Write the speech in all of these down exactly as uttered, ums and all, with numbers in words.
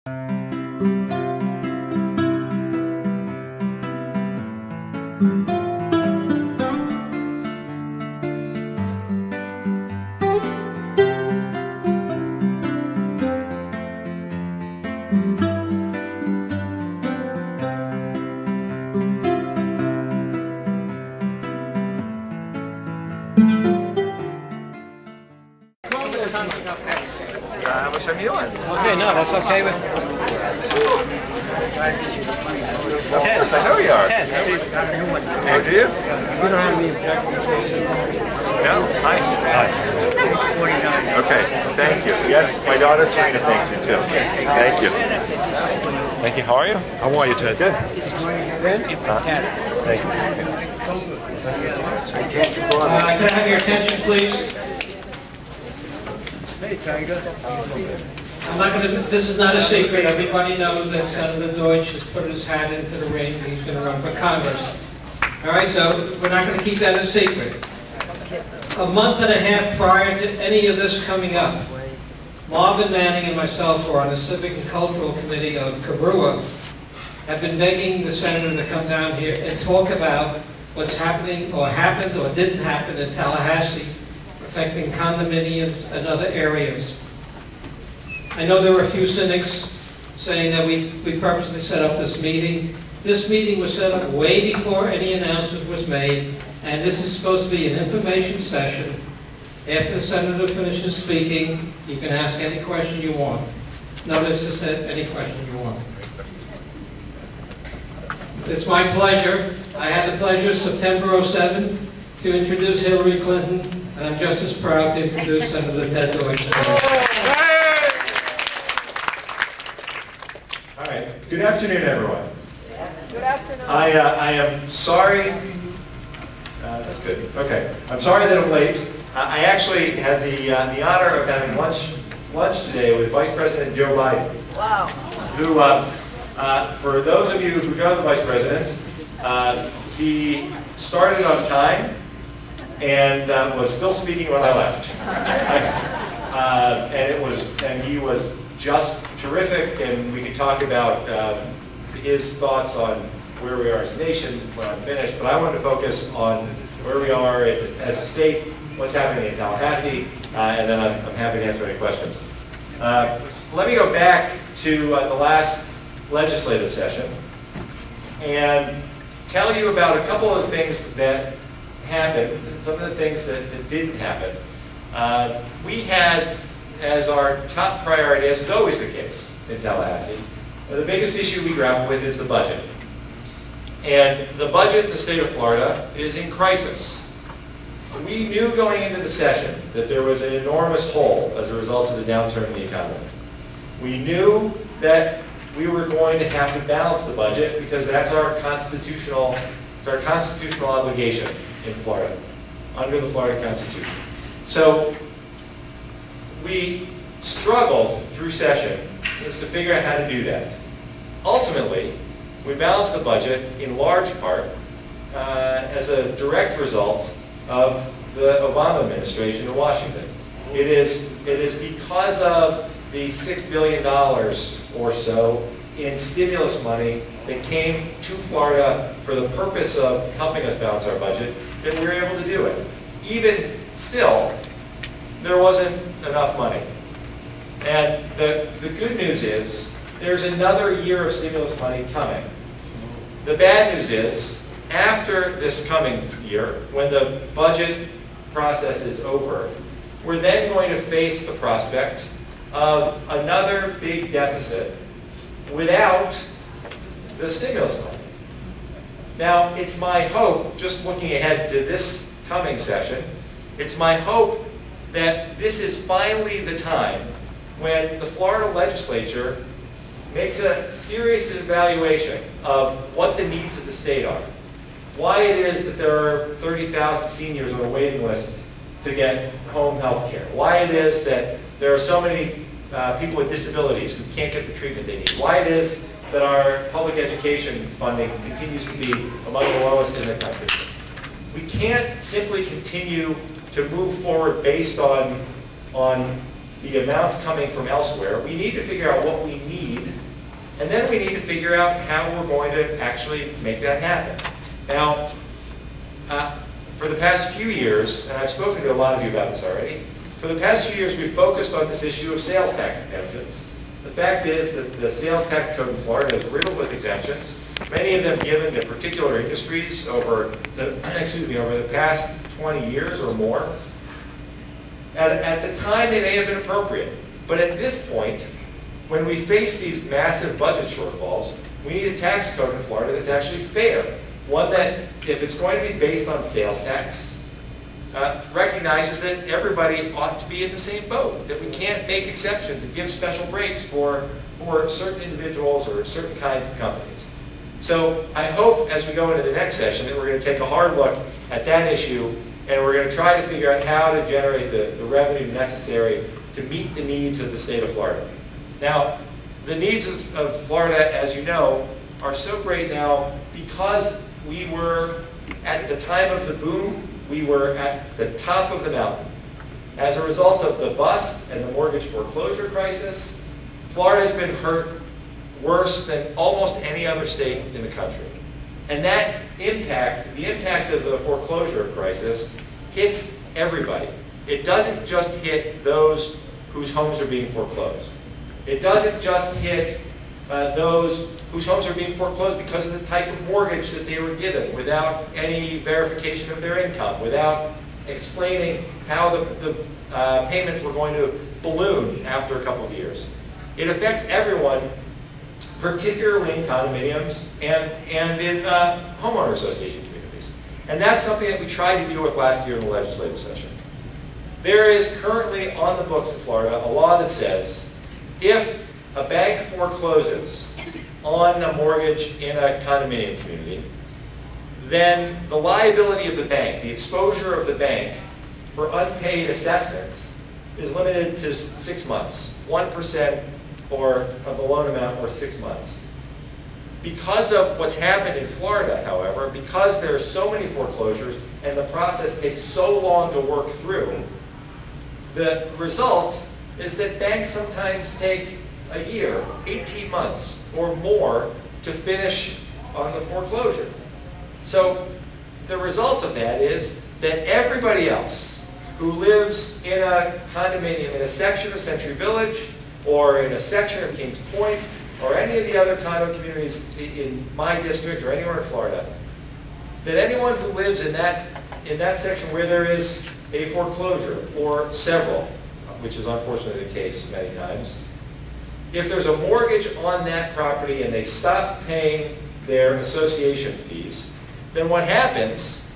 Uh, what's your meal? Okay, no, that's okay with Ten. Yes, I know you are. ten. Oh, do you? You don't have any objections. No? Hi. Hi. Okay, thank you. Yes, my daughter Serena thanks you too. Thank you. Thank you. How are you? How are you, Ted? Good. Uh, Thank you. Uh, can I have your attention, please? Hey, Tiger. I'm not going to, this is not a secret. Everybody knows that Senator Deutsch has put his hat into the ring and he's going to run for Congress. All right, so we're not going to keep that a secret. A month and a half prior to any of this coming up, Marvin Manning and myself were on the Civic and Cultural Committee of C B R U A, have been begging the senator to come down here and talk about what's happening or happened or didn't happen in Tallahassee affecting condominiums and other areas. I know there were a few cynics saying that we, we purposely set up this meeting. This meeting was set up way before any announcement was made, and this is supposed to be an information session. After the senator finishes speaking, you can ask any question you want. Notice it said any question you want. It's my pleasure. I had the pleasure September oh seven to introduce Hillary Clinton, and I'm just as proud to introduce Senator Ted Deutsch. All right. Good afternoon, everyone. Good afternoon. I, uh, I am sorry. Uh, that's good. Okay. I'm sorry that I'm late. Uh, I actually had the, uh, the honor of having lunch, lunch today with Vice President Joe Biden. Wow. Who, uh, uh, for those of you who know the Vice President, uh, he started on time and uh, was still speaking when I left. uh, and it was, and he was just terrific, and we could talk about uh, his thoughts on where we are as a nation when I'm finished, but I wanted to focus on where we are as a state, what's happening in Tallahassee, uh, and then I'm, I'm happy to answer any questions. Uh, let me go back to uh, the last legislative session and tell you about a couple of things that happened, some of the things that, that didn't happen. Uh, we had as our top priority, as is always the case in Tallahassee, the biggest issue we grapple with is the budget. And the budget in the state of Florida is in crisis. We knew going into the session that there was an enormous hole as a result of the downturn in the economy. We knew that we were going to have to balance the budget because that's our constitutional, it's our constitutional obligation in Florida, under the Florida Constitution. So we struggled through session as to figure out how to do that. Ultimately, we balanced the budget in large part uh, as a direct result of the Obama administration in Washington. It is, it is because of the six billion dollars or so in stimulus money that came to Florida for the purpose of helping us balance our budget that we were able to do it. Even still, there wasn't enough money. And the, the good news is there's another year of stimulus money coming. The bad news is after this coming year, when the budget process is over, we're then going to face the prospect of another big deficit without the stimulus money. Now, it's my hope, just looking ahead to this coming session, it's my hope that this is finally the time when the Florida legislature makes a serious evaluation of what the needs of the state are. Why it is that there are thirty thousand seniors on a waiting list to get home health care. Why it is that there are so many uh, people with disabilities who can't get the treatment they need. Why it is that our public education funding continues to be among the lowest in the country. We can't simply continue to move forward based on, on the amounts coming from elsewhere. We need to figure out what we need And then we need to figure out how we're going to actually make that happen. Now, uh, for the past few years, and I've spoken to a lot of you about this already, for the past few years we've focused on this issue of sales tax exemptions. The fact is that the sales tax code in Florida is riddled with exemptions, many of them given to particular industries over the, excuse me, over the past twenty years or more. At, at the time they may have been appropriate, but at this point, when we face these massive budget shortfalls, we need a tax code in Florida that's actually fair. One that, if it's going to be based on sales tax, uh, recognizes that everybody ought to be in the same boat, that we can't make exceptions and give special breaks for, for certain individuals or certain kinds of companies. So I hope as we go into the next session that we're going to take a hard look at that issue, and we're going to try to figure out how to generate the, the revenue necessary to meet the needs of the state of Florida. Now, the needs of, of Florida, as you know, are so great now because we were, at the time of the boom, we were at the top of the mountain. As a result of the bust and the mortgage foreclosure crisis, Florida has been hurt worse than almost any other state in the country. And that impact, the impact of the foreclosure crisis, hits everybody. It doesn't just hit those whose homes are being foreclosed. It doesn't just hit uh, those whose homes are being foreclosed because of the type of mortgage that they were given without any verification of their income, without explaining how the, the uh, payments were going to balloon after a couple of years. It affects everyone, particularly in condominiums and, and in uh, homeowner association communities. And that's something that we tried to deal with last year in the legislative session. There is currently on the books in Florida a law that says if a bank forecloses on a mortgage in a condominium community, then the liability of the bank, the exposure of the bank for unpaid assessments is limited to six months, one percent or of the loan amount or six months. Because of what's happened in Florida, however, because there are so many foreclosures and the process takes so long to work through, the result is that banks sometimes take a year, eighteen months or more to finish on the foreclosure. So the result of that is that everybody else who lives in a condominium in a section of Century Village or in a section of Kings Point or any of the other condo communities in my district or anywhere in Florida, that anyone who lives in that, in that section where there is a foreclosure or several, which is unfortunately the case many times, if there's a mortgage on that property and they stop paying their association fees, then what happens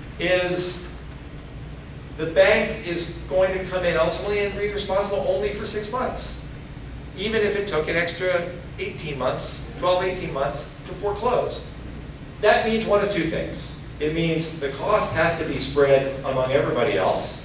is the bank is going to come in ultimately and be responsible only for six months, even if it took an extra eighteen months, twelve, eighteen months to foreclose. That means one of two things. It means the cost has to be spread among everybody else,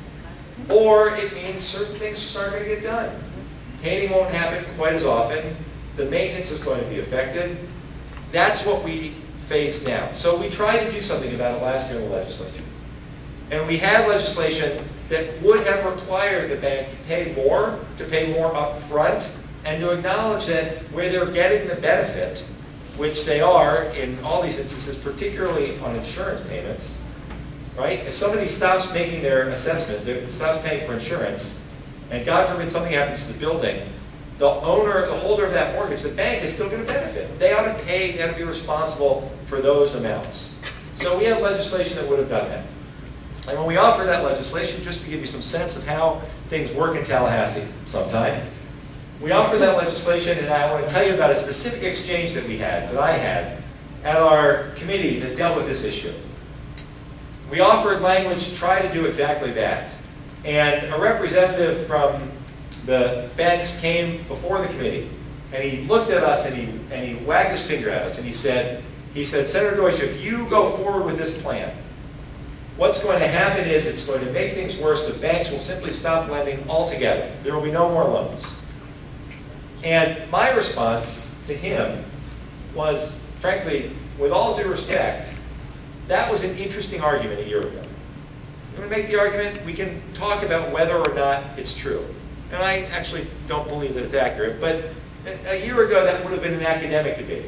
or it means certain things just aren't going to get done. Painting won't happen quite as often. The maintenance is going to be affected. That's what we face now. So we tried to do something about it last year in the legislature. And we had legislation that would have required the bank to pay more, to pay more up front, and to acknowledge that where they're getting the benefit, which they are in all these instances, particularly on insurance payments, right? If somebody stops making their assessment, stops paying for insurance, and God forbid something happens to the building, the owner, the holder of that mortgage, the bank is still going to benefit. They ought to pay, they ought to be responsible for those amounts. So we have legislation that would have done that. And when we offer that legislation, just to give you some sense of how things work in Tallahassee sometime, we offer that legislation, and I want to tell you about a specific exchange that we had, that I had, at our committee that dealt with this issue. We offered language to try to do exactly that. And a representative from the banks came before the committee, and he looked at us and he, and he wagged his finger at us, and he said, he said, Senator Deutsch, if you go forward with this plan, what's going to happen is it's going to make things worse. The banks will simply stop lending altogether. There will be no more loans. And my response to him was, frankly, with all due respect, that was an interesting argument a year ago. I'm going to make the argument, we can talk about whether or not it's true. And I actually don't believe that it's accurate, but A year ago, that would have been an academic debate.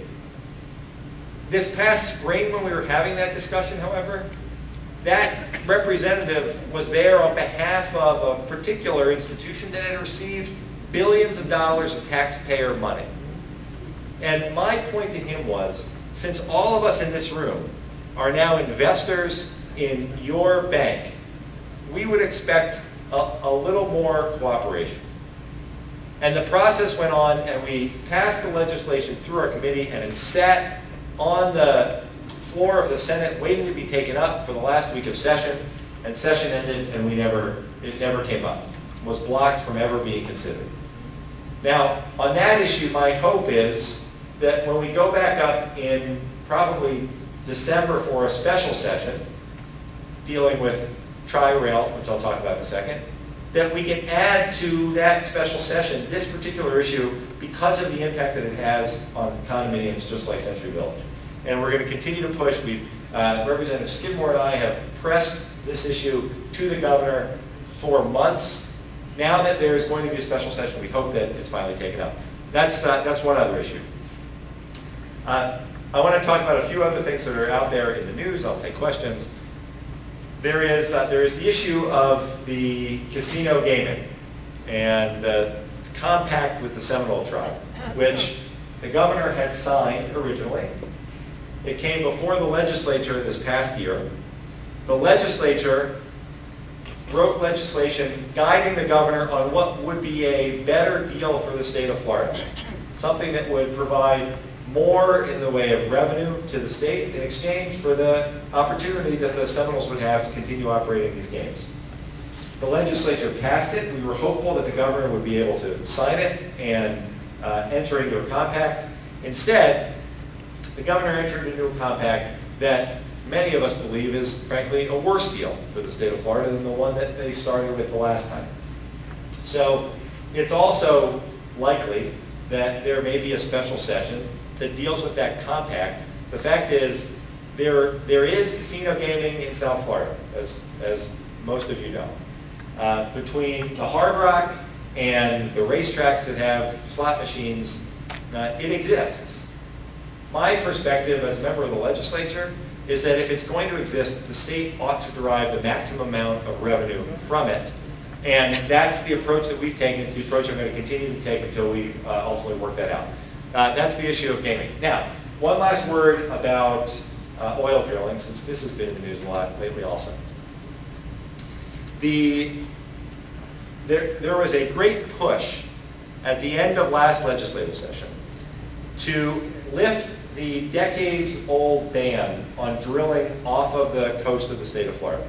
This past spring, when we were having that discussion, however, that representative was there on behalf of a particular institution that had received billions of dollars of taxpayer money. And my point to him was, since all of us in this room are now investors in your bank, we would expect a, a little more cooperation. And the process went on, and we passed the legislation through our committee, and it sat on the floor of the Senate waiting to be taken up for the last week of session, and session ended, and we never, it never came up. It was blocked from ever being considered. Now, on that issue, my hope is that when we go back up in probably December for a special session dealing with Tri-Rail, which I'll talk about in a second, that we can add to that special session this particular issue because of the impact that it has on condominiums just like Century Village. And we're going to continue to push. We've, uh, Representative Skidmore and I have pressed this issue to the governor for months. Now that there is going to be a special session, we hope that it's finally taken up. That's, uh, that's one other issue. Uh, I want to talk about a few other things that are out there in the news. I'll take questions. There is, uh, there is the issue of the casino gaming and the compact with the Seminole tribe, which the governor had signed originally. It came before the legislature this past year. The legislature wrote legislation guiding the governor on what would be a better deal for the state of Florida, something that would provide more in the way of revenue to the state in exchange for the opportunity that the Seminoles would have to continue operating these games. The legislature passed it. We were hopeful that the governor would be able to sign it and uh, enter into a compact. Instead, the governor entered into a compact that many of us believe is, frankly, a worse deal for the state of Florida than the one that they started with the last time. So it's also likely that there may be a special session that deals with that compact. The fact is, there, there is casino gaming in South Florida, as, as most of you know. Uh, between the Hard Rock and the racetracks that have slot machines, uh, it exists. My perspective as a member of the legislature is that if it's going to exist, the state ought to derive the maximum amount of revenue from it. And that's the approach that we've taken. It's the approach I'm going to continue to take until we uh, ultimately work that out. Uh, that's the issue of gaming. Now, one last word about uh, oil drilling, since this has been in the news a lot lately also. The, there, there was a great push at the end of last legislative session to lift the decades-old ban on drilling off of the coast of the state of Florida.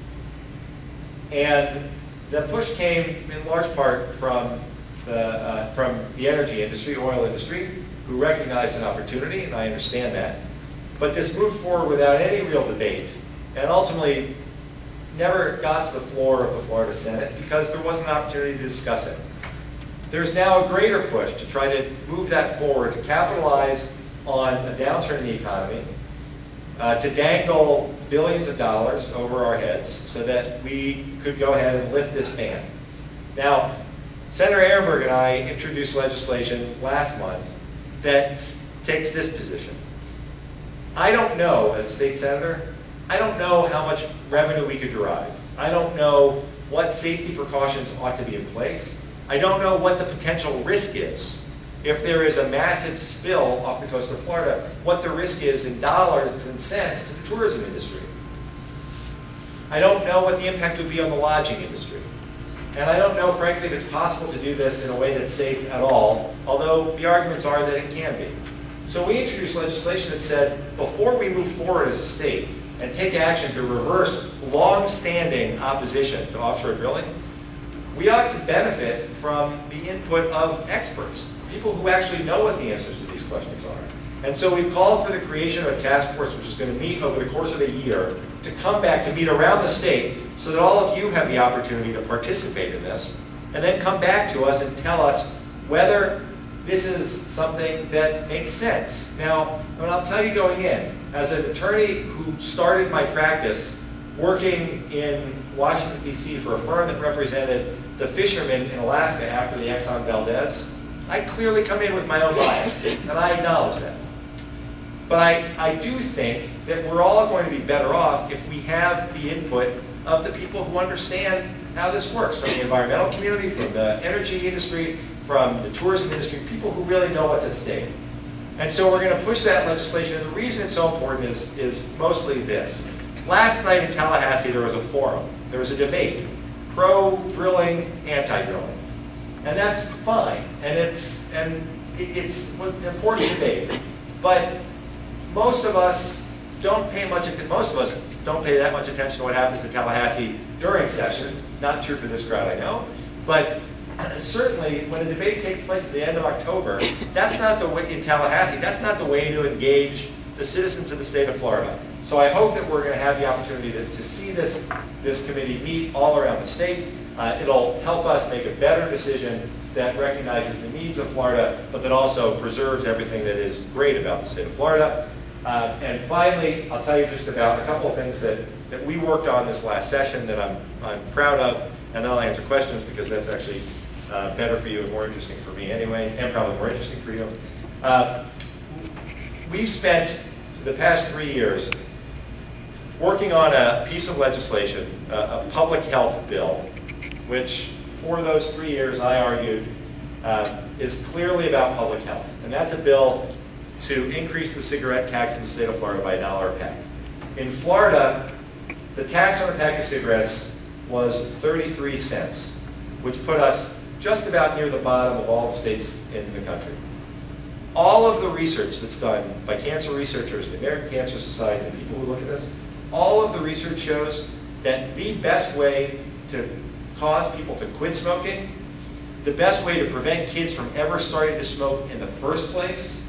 And the push came in large part from the, uh, from the energy industry, oil industry, who recognized an opportunity, and I understand that. But this moved forward without any real debate, and ultimately never got to the floor of the Florida Senate because there wasn't an opportunity to discuss it. There's now a greater push to try to move that forward, to capitalize on a downturn in the economy, uh, to dangle billions of dollars over our heads so that we could go ahead and lift this ban. Now, Senator Ehrenberg and I introduced legislation last month that takes this position. I don't know, as a state senator, I don't know how much revenue we could derive. I don't know what safety precautions ought to be in place. I don't know what the potential risk is. If there is a massive spill off the coast of Florida, what the risk is in dollars and cents to the tourism industry. I don't know what the impact would be on the lodging industry. And I don't know, frankly, if it's possible to do this in a way that's safe at all, although the arguments are that it can be. So we introduced legislation that said, before we move forward as a state and take action to reverse long-standing opposition to offshore drilling, we ought to benefit from the input of experts, people who actually know what the answers to these questions are. And so we've called for the creation of a task force which is going to meet over the course of a year to come back to meet around the state so that all of you have the opportunity to participate in this and then come back to us and tell us whether this is something that makes sense. Now, I mean, I'll tell you going in, as an attorney who started my practice working in Washington, D C for a firm that represented the fishermen in Alaska after the Exxon Valdez I clearly come in with my own bias, and I acknowledge that. But I, I do think that we're all going to be better off if we have the input of the people who understand how this works, from the environmental community, from the energy industry, from the tourism industry, people who really know what's at stake. And so we're going to push that legislation, and the reason it's so important is, is mostly this. Last night in Tallahassee there was a forum, there was a debate, pro-drilling, anti-drilling. And that's fine, and it's, and it, it's an important debate. But most of us don't pay much attention, most of us don't pay that much attention to what happens in Tallahassee during session. Not true for this crowd, I know. But certainly, when a debate takes place at the end of October, that's not the way, in Tallahassee, that's not the way to engage the citizens of the state of Florida. So I hope that we're going to have the opportunity to, to see this, this committee meet all around the state. Uh, it'll help us make a better decision that recognizes the needs of Florida, but that also preserves everything that is great about the state of Florida. Uh, and finally, I'll tell you just about a couple of things that, that we worked on this last session that I'm, I'm proud of, and then I'll answer questions because that's actually Uh, better for you and more interesting for me anyway, and probably more interesting for you. Uh, we've spent the past three years working on a piece of legislation, uh, a public health bill, which for those three years I argued uh, is clearly about public health. And that's a bill to increase the cigarette tax in the state of Florida by a dollar a pack. In Florida, the tax on a pack of cigarettes was thirty-three cents, which put us just about near the bottom of all the states in the country. All of the research that's done by cancer researchers, the American Cancer Society, and people who look at this, all of the research shows that the best way to cause people to quit smoking, the best way to prevent kids from ever starting to smoke in the first place,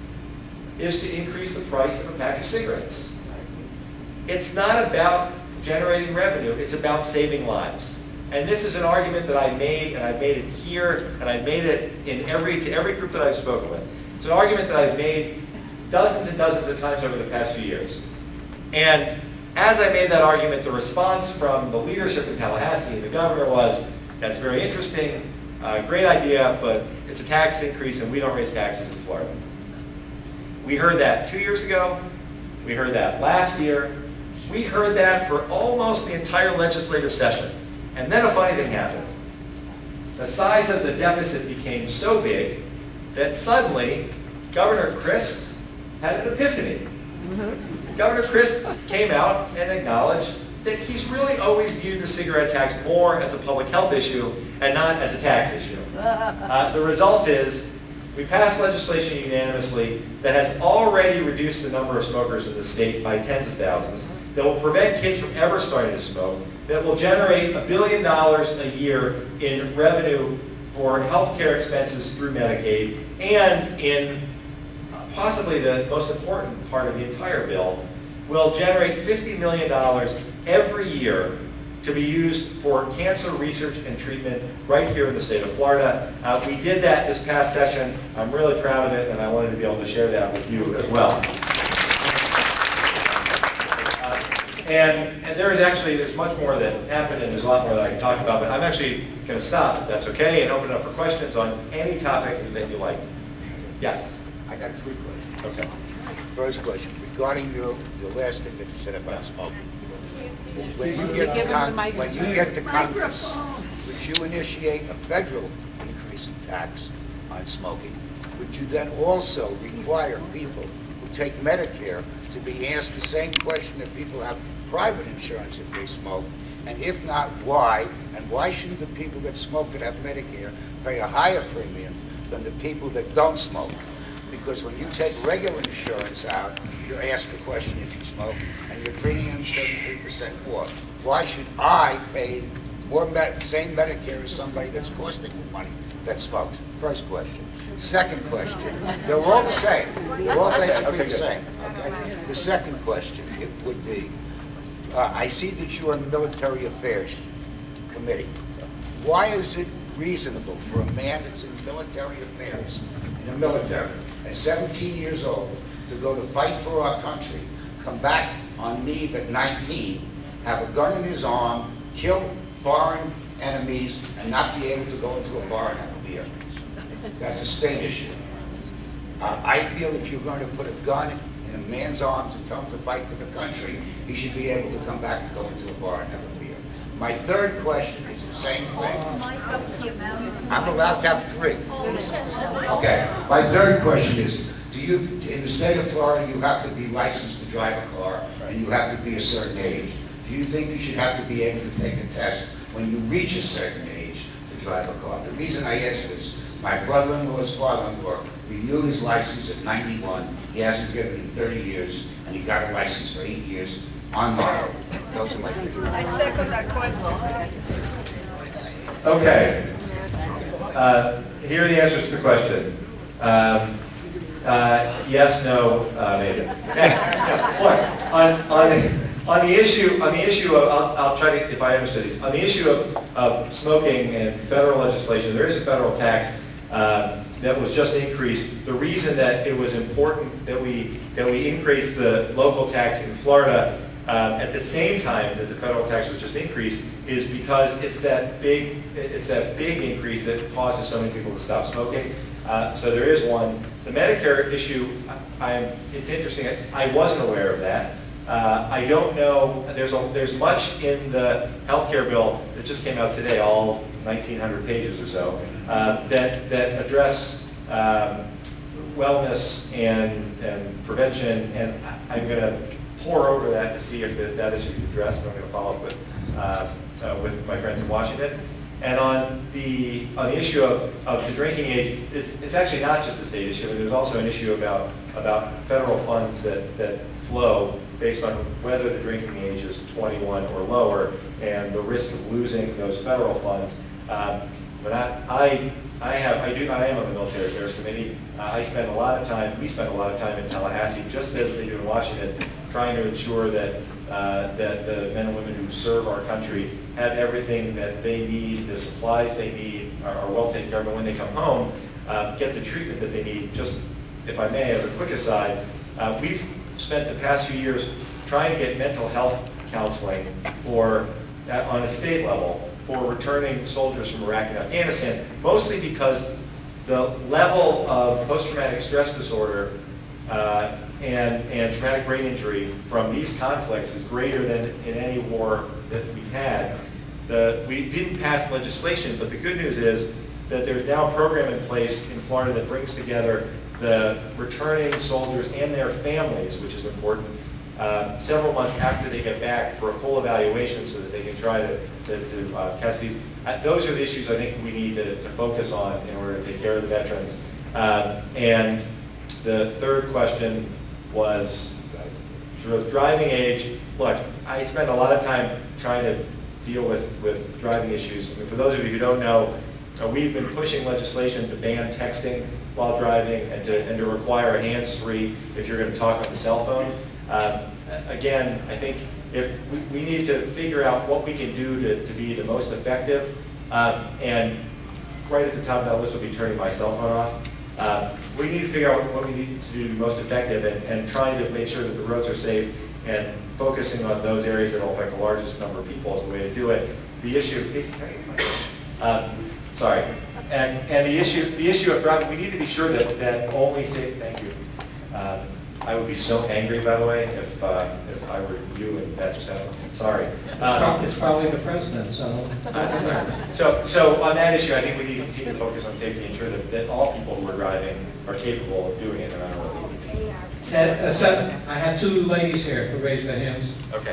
is to increase the price of a pack of cigarettes. It's not about generating revenue, it's about saving lives. And this is an argument that I made, and I've made it here, and I've made it in every, to every group that I've spoken with. It's an argument that I've made dozens and dozens of times over the past few years. And as I made that argument, the response from the leadership in Tallahassee and the governor was, that's very interesting, uh, great idea, but it's a tax increase and we don't raise taxes in Florida. We heard that two years ago, we heard that last year, we heard that for almost the entire legislative session. And then a funny thing happened. The size of the deficit became so big that suddenly Governor Crist had an epiphany. Mm-hmm. Governor Crist came out and acknowledged that he's really always viewed the cigarette tax more as a public health issue and not as a tax issue. Uh, the result is we passed legislation unanimously that has already reduced the number of smokers in the state by tens of thousands, that will prevent kids from ever starting to smoke, that will generate a billion dollars a year in revenue for health care expenses through Medicaid, and in possibly the most important part of the entire bill, will generate fifty million dollars every year to be used for cancer research and treatment right here in the state of Florida. Uh, we did that this past session. I'm really proud of it, and I wanted to be able to share that with you as well. And, and there is actually, there's much more that happened, and there's a lot more that I can talk about, but I'm actually going to stop, if that's okay, and open it up for questions on any topic that you like. Yes? I got three questions. Okay. First question, regarding your, your last thing that you said about smoking. When you get to, con when you get to Congress, would you initiate a federal increase in tax on smoking? Would you then also require people who take Medicare to be asked the same question that people have private insurance if they smoke? And if not, why? And why shouldn't the people that smoke that have Medicare pay a higher premium than the people that don't smoke? Because when you take regular insurance out, you're asked the question if you smoke, and your premium is thirty-three percent more. Why should I pay more med same Medicare as somebody that's costing me money that smokes? First question. Second question. They're all the same. They're all basically the same. Okay? The second question it would be, uh, I see that you're on the Military Affairs Committee. Why is it reasonable for a man that's in military affairs, in the military, at seventeen years old, to go to fight for our country, come back on leave at nineteen, have a gun in his arm, kill foreign enemies, and not be able to go into a bar and have a beer? That's a state issue. Uh, I feel if you're going to put a gun in a man's arms and tell him to fight for the country, he should be able to come back and go into a bar and have a beer. My third question is the same thing. I'm allowed to have three. Okay. My third question is, do you, in the state of Florida, you have to be licensed to drive a car, and you have to be a certain age. Do you think you should have to be able to take a test when you reach a certain age to drive a car? The reason I ask this, my brother-in-law's father-in-law renewed his license at ninety-one. He hasn't driven in thirty years, and he got a license for eight years on borrow. Those are my three. I second that question. Okay. Uh, here are the answers to the question. Um, uh, yes, no, uh, maybe. Look, on, on, on the issue, on the issue of, I'll, I'll try to, if I understood these, on the issue of, of smoking and federal legislation, there is a federal tax uh, that was just increased. The reason that it was important that we that we increase the local tax in Florida uh, at the same time that the federal tax was just increased is because it's that big it's that big increase that causes so many people to stop smoking. Uh, so there is one. The Medicare issue, I'm it's interesting. I wasn't aware of that. Uh, I don't know. There's a, there's much in the healthcare bill that just came out today, all nineteen hundred pages or so, uh, that that address um, wellness and and prevention. And I'm going to pore over that to see if the, that issue is addressed. I'm going to follow up with uh, uh, with my friends in Washington. And on the on the issue of, of the drinking age, it's it's actually not just a state issue. There's also an issue about about federal funds that that flow based on whether the drinking age is twenty-one or lower, and the risk of losing those federal funds. Um, but I, I, I have, I do, I am on the Military Affairs Committee. Uh, I spend a lot of time, we spend a lot of time in Tallahassee, just as they do in Washington, trying to ensure that uh, that the men and women who serve our country have everything that they need, the supplies they need, are, are well taken care of, and when they come home, uh, get the treatment that they need. Just, if I may, as a quick aside, uh, we've spent the past few years trying to get mental health counseling for, uh, on a state level, for returning soldiers from Iraq and Afghanistan, mostly because the level of post-traumatic stress disorder uh, and, and traumatic brain injury from these conflicts is greater than in any war that we've had. The, we didn't pass legislation, but the good news is that there's now a program in place in Florida that brings together the returning soldiers and their families, which is important, uh, several months after they get back for a full evaluation so that they can try to, to, to uh, catch these. Uh, those are the issues I think we need to, to focus on in order to take care of the veterans. Uh, and the third question was uh, driving age. Look, I spend a lot of time trying to deal with, with driving issues. I mean, for those of you who don't know, uh, we've been pushing legislation to ban texting while driving and to, and to require a hands-free if you're going to talk on the cell phone. Uh, again, I think if we, we need to figure out what we can do to, to be the most effective, uh, and right at the top of that list will be turning my cell phone off. Uh, we need to figure out what we need to do to be most effective and, and trying to make sure that the roads are safe and focusing on those areas that will affect the largest number of people is the way to do it. The issue, please, can I get my, uh, sorry. And, and the issue the issue of driving, we need to be sure that, that only safe, thank you. Um, I would be so angry, by the way, if, uh, if I were you and that just happened. Sorry. Um, It's probably the president, so. so, so on that issue, I think we need to continue to focus on safety and ensure that, that all people who are driving are capable of doing it no matter what they need. Ted, uh, Seth, I have two ladies here who raised their hands. Okay.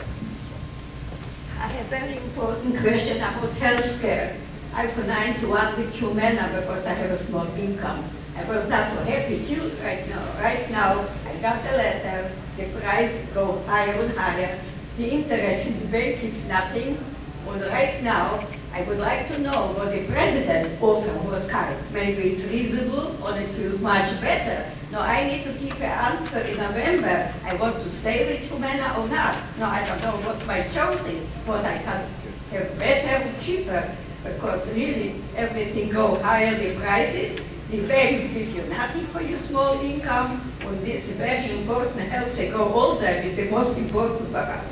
I have a very important question about health care. I'm for ninety-one with Humana because I have a small income. I was not so happy too right now. Right now, I got a letter, the price go higher and higher. The interest in the bank is nothing. And right now, I would like to know what the president offer what kind. Maybe it's reasonable or it will much better. No, I need to give an answer in November. I want to stay with Humana or not. No, I don't know what my choice is. What I can have better or cheaper. Because really, everything go higher the prices. The banks give you nothing for your small income. On this very important health, they go older, it's the most important for us.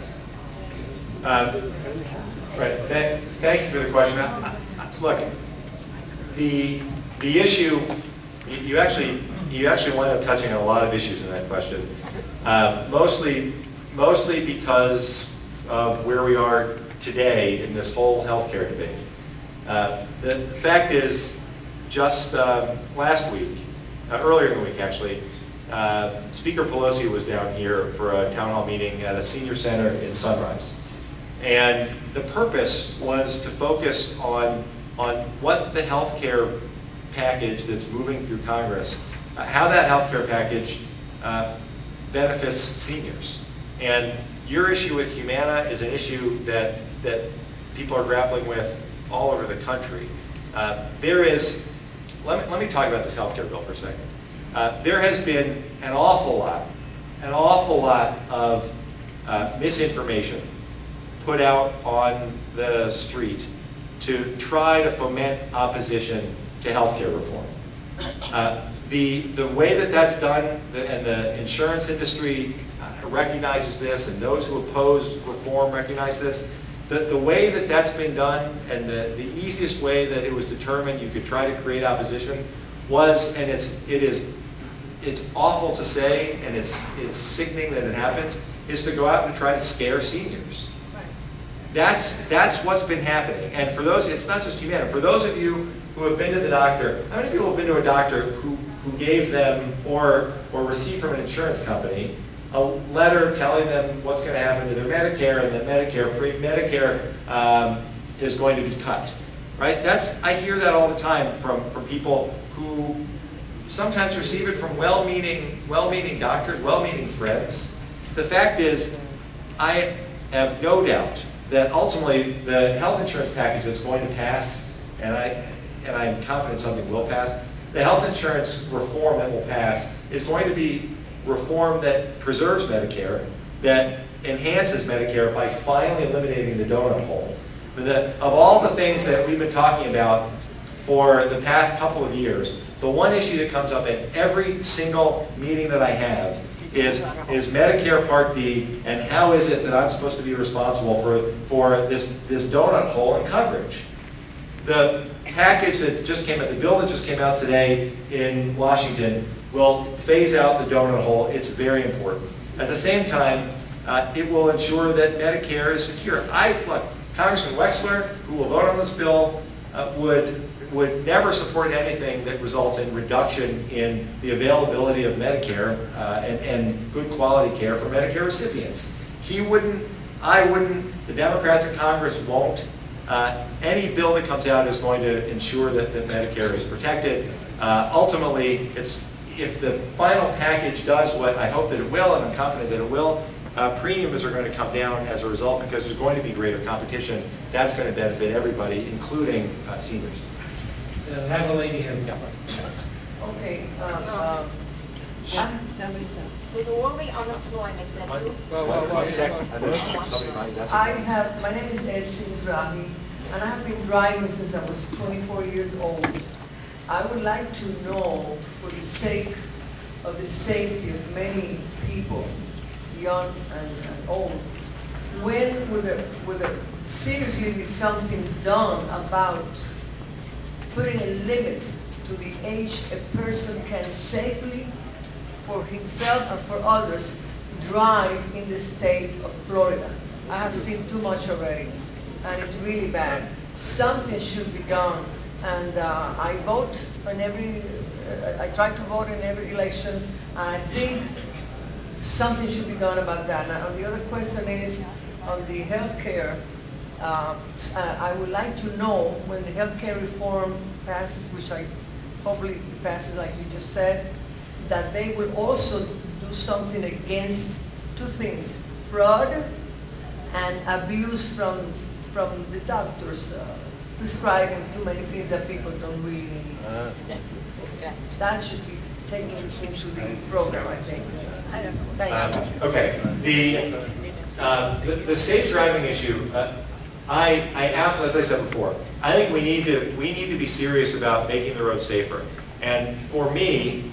Uh, right. Th thank you for the question. Uh, look, the the issue you, you actually you actually wind up touching on a lot of issues in that question. Uh, mostly, mostly because of where we are today in this whole healthcare debate. Uh, the fact is, just uh, last week, uh, earlier in the week actually, uh, Speaker Pelosi was down here for a town hall meeting at a senior center in Sunrise. And the purpose was to focus on, on what the healthcare package that's moving through Congress, uh, how that healthcare package uh, benefits seniors. And your issue with Humana is an issue that, that people are grappling with all over the country. Uh, there is, let me, let me talk about this healthcare bill for a second. Uh, there has been an awful lot, an awful lot of uh, misinformation put out on the street to try to foment opposition to healthcare reform. Uh, the, the way that that's done, the, and the insurance industry uh, recognizes this, and those who oppose reform recognize this, the, the way that that's been done, and the, the easiest way that it was determined you could try to create opposition was, and it's, it is, it's awful to say, and it's, it's sickening that it happens, is to go out and try to scare seniors. That's, that's what's been happening. And for those, it's not just Humana, for those of you who have been to the doctor, how many people have been to a doctor who, who gave them or, or received from an insurance company a letter telling them what's going to happen to their Medicare, and that Medicare, pre Medicare um, is going to be cut, right? That's, I hear that all the time from, from people who sometimes receive it from well-meaning, well-meaning doctors, well-meaning friends. The fact is, I have no doubt that ultimately the health insurance package that's going to pass, and, I, and I'm confident something will pass, the health insurance reform that will pass is going to be reform that preserves Medicare, that enhances Medicare by finally eliminating the donut hole. I mean, the, of all the things that we've been talking about for the past couple of years, the one issue that comes up at every single meeting that I have is, is Medicare Part D, and how is it that I'm supposed to be responsible for, for this, this donut hole in coverage. The package that just came out, the bill that just came out today in Washington will phase out the donut hole. It's very important. At the same time, uh, it will ensure that Medicare is secure. I, look, Congressman Wexler, who will vote on this bill, uh, would would never support anything that results in reduction in the availability of Medicare uh, and, and good quality care for Medicare recipients. He wouldn't, I wouldn't, the Democrats in Congress won't. Uh, any bill that comes out is going to ensure that, that Medicare is protected. Uh, ultimately, it's, if the final package does what I hope that it will, and I'm confident that it will, uh, premiums are going to come down as a result because there's going to be greater competition. That's going to benefit everybody, including uh, seniors. Uh, have a lady here. Yeah. Okay. Um, um, yeah. With all the unemployment that you... Well, well, well, One second. And then somebody might- that's I okay. have, my name is Essin Mizrahi, and I have been driving since I was twenty-four years old. I would like to know, for the sake of the safety of many people, young and, and old, when would there, would there seriously be something done about putting a limit to the age a person can safely, for himself and for others, drive in the state of Florida? I have seen too much already, and it's really bad. Something should be done, and uh, I vote on every, uh, I try to vote in every election, and I think something should be done about that. Now, the other question is on the health care. Uh, I would like to know when the healthcare reform passes, which I hopefully passes like you just said, that they will also do something against two things: fraud and abuse from from the doctors uh, prescribing too many things that people don't really need. Uh. That should be taken into the program, I think. Thank you. Um, okay. The, uh, the the safe driving issue. Uh, I, I absolutely, as I said before, I think we need to we need to be serious about making the road safer. And for me,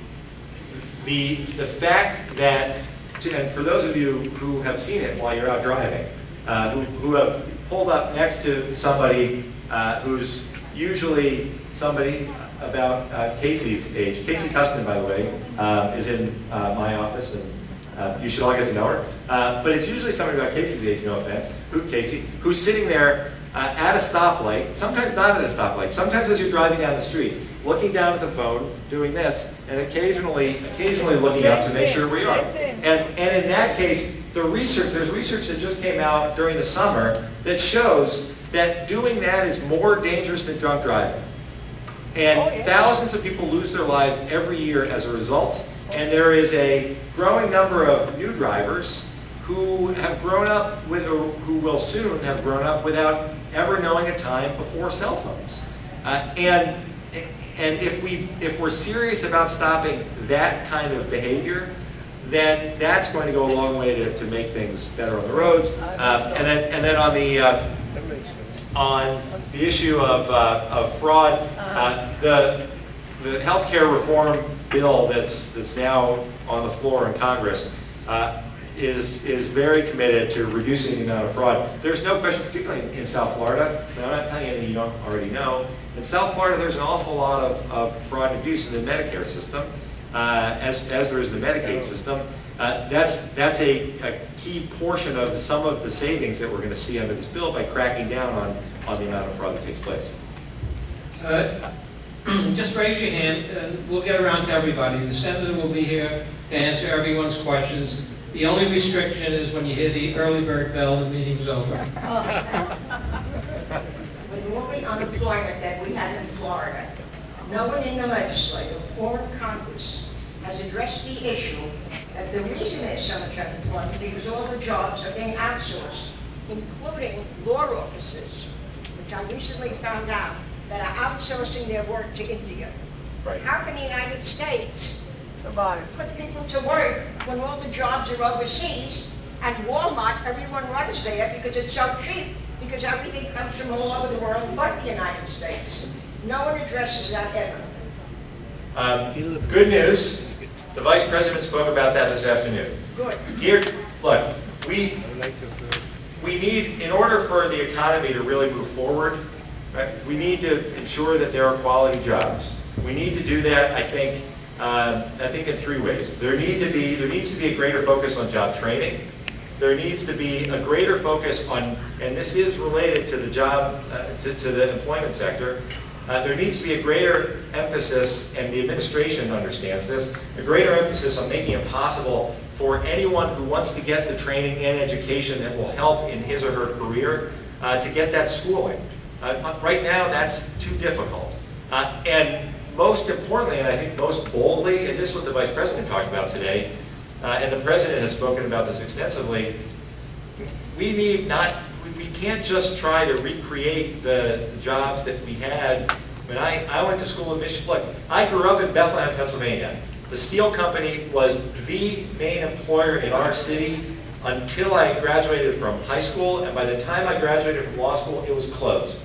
the the fact that, and for those of you who have seen it while you're out driving, uh, who, who have pulled up next to somebody uh, who's usually somebody about uh, Casey's age. Casey Custon, by the way, uh, is in uh, my office, and uh, you should all get to know her. Uh, but it's usually somebody about Casey's age, no offense, who Casey, who's sitting there uh, at a stoplight, sometimes not at a stoplight, sometimes as you're driving down the street, looking down at the phone, doing this, and occasionally, occasionally looking up to make sure we are. And, and in that case, the research, there's research that just came out during the summer that shows that doing that is more dangerous than drunk driving. And oh, yeah. thousands of people lose their lives every year as a result. And there is a growing number of new drivers who have grown up with, or who will soon have grown up without ever knowing a time before cell phones. Uh, and and if we if we're serious about stopping that kind of behavior, then that's going to go a long way to, to make things better on the roads. Uh, and then and then on the uh, on the issue of uh, of fraud, uh, the the healthcare reform bill that's that's now on the floor in Congress uh, is is very committed to reducing the amount of fraud. There's no question, particularly in, in South Florida. Now, I'm not telling you anything you don't already know. In South Florida, there's an awful lot of, of fraud and abuse in the Medicare system, uh, as as there is in the Medicaid system. Uh, that's that's a, a key portion of some of the savings that we're going to see under this bill by cracking down on on the amount of fraud that takes place. Uh, just raise your hand, and we'll get around to everybody. The senator will be here to answer everyone's questions. The only restriction is when you hear the early bird bell, the meeting's over. With all the unemployment that we had in Florida, no one in the legislature or in Congress has addressed the issue that the reason there's so much unemployment is because all the jobs are being outsourced, including law offices, which I recently found out that are outsourcing their work to India. Right. How can the United States Survive. put people to work when all the jobs are overseas, and Walmart, everyone runs there because it's so cheap, because everything comes from all over the world but the United States. No one addresses that ever. Um, good news, the Vice President spoke about that this afternoon. Good. Here, look, we, we need, in order for the economy to really move forward, right, we need to ensure that there are quality jobs. We need to do that, I think, uh, I think in three ways. There need to be, there needs to be a greater focus on job training. There needs to be a greater focus on, and this is related to the job, uh, to, to the employment sector, uh, there needs to be a greater emphasis, and the administration understands this, a greater emphasis on making it possible for anyone who wants to get the training and education that will help in his or her career uh, to get that schooling. Uh, right now, that's too difficult. Uh, and most importantly, and I think most boldly, and this is what the Vice President talked about today, uh, and the President has spoken about this extensively, we need not, we can't just try to recreate the jobs that we had. I mean, I, I went to school in Michigan. Look, I grew up in Bethlehem, Pennsylvania. The steel company was the main employer in our city until I graduated from high school, and by the time I graduated from law school, it was closed.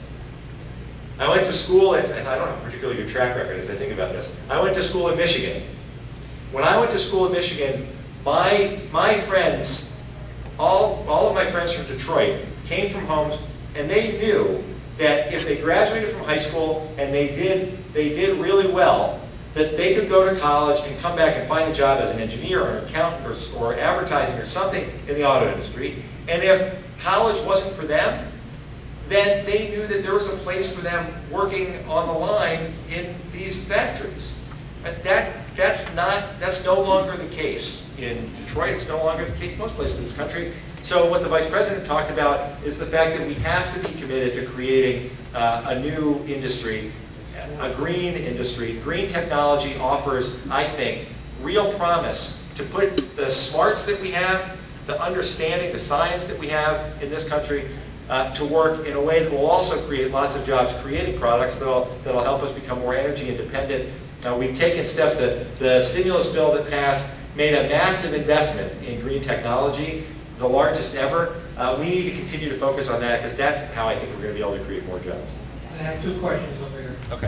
I went to school, and I don't have a particularly good track record as I think about this. I went to school in Michigan. When I went to school in Michigan, my, my friends, all, all of my friends from Detroit came from homes, and they knew that if they graduated from high school and they did, they did really well, that they could go to college and come back and find a job as an engineer or an accountant or, or advertising or something in the auto industry. And if college wasn't for them, then they knew that there was a place for them working on the line in these factories. But that, that's, not, that's no longer the case in Detroit. It's no longer the case in most places in this country. So what the Vice President talked about is the fact that we have to be committed to creating uh, a new industry, a green industry. Green technology offers, I think, real promise to put the smarts that we have, the understanding, the science that we have in this country uh, to work in a way that will also create lots of jobs, creating products that'll, that'll help us become more energy independent. Uh, we've taken steps that the stimulus bill that passed made a massive investment in green technology, the largest ever. Uh, we need to continue to focus on that because that's how I think we're going to be able to create more jobs. I have two questions over here. Okay.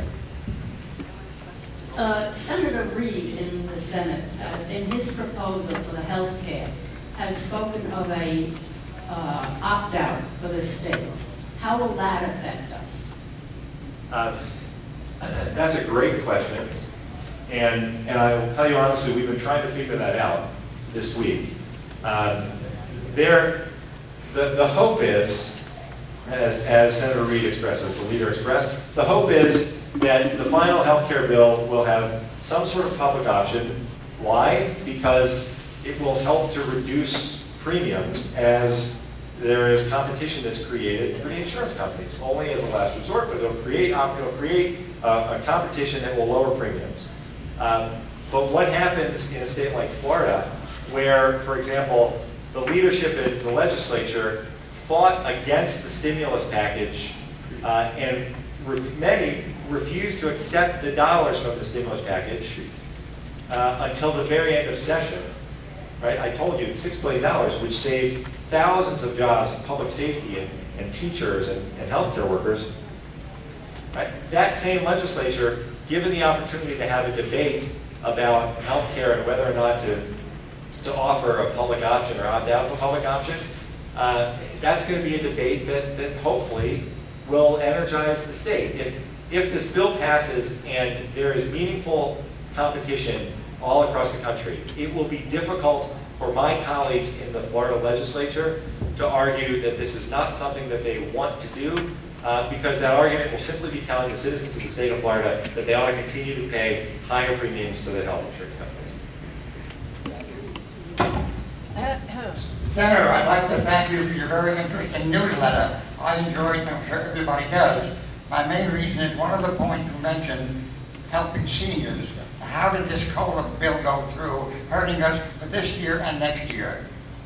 Uh, Senator Reid in the Senate, uh, in his proposal for the health care, has spoken of a uh, opt-out for the states. How will that affect us? Um, That's a great question. And, and I will tell you honestly, we've been trying to figure that out this week. Um, there, the, the hope is, as, as Senator Reid expressed, as the leader expressed, the hope is that the final health care bill will have some sort of public option. Why? Because it will help to reduce premiums as there is competition that's created for the insurance companies, only as a last resort, but it'll create, it'll create uh, a competition that will lower premiums. Um, but what happens in a state like Florida, where, for example, the leadership in the legislature fought against the stimulus package uh, and re many refused to accept the dollars from the stimulus package uh, until the very end of session. Right? I told you, six billion dollars, which saved thousands of jobs in public safety and, and teachers and, and healthcare workers. Right? That same legislature, given the opportunity to have a debate about healthcare and whether or not to, to offer a public option or opt out of a public option, uh, that's going to be a debate that, that hopefully will energize the state. If, if this bill passes and there is meaningful competition all across the country, it will be difficult for my colleagues in the Florida legislature to argue that this is not something that they want to do, uh, because that argument will simply be telling the citizens of the state of Florida that they ought to continue to pay higher premiums to the health insurance companies. Senator, I'd like to thank you for your very interesting newsletter. I enjoyed it, I'm sure everybody does. My main reason is one of the points you mentioned, helping seniors. How did this COLA bill go through, hurting us for this year and next year?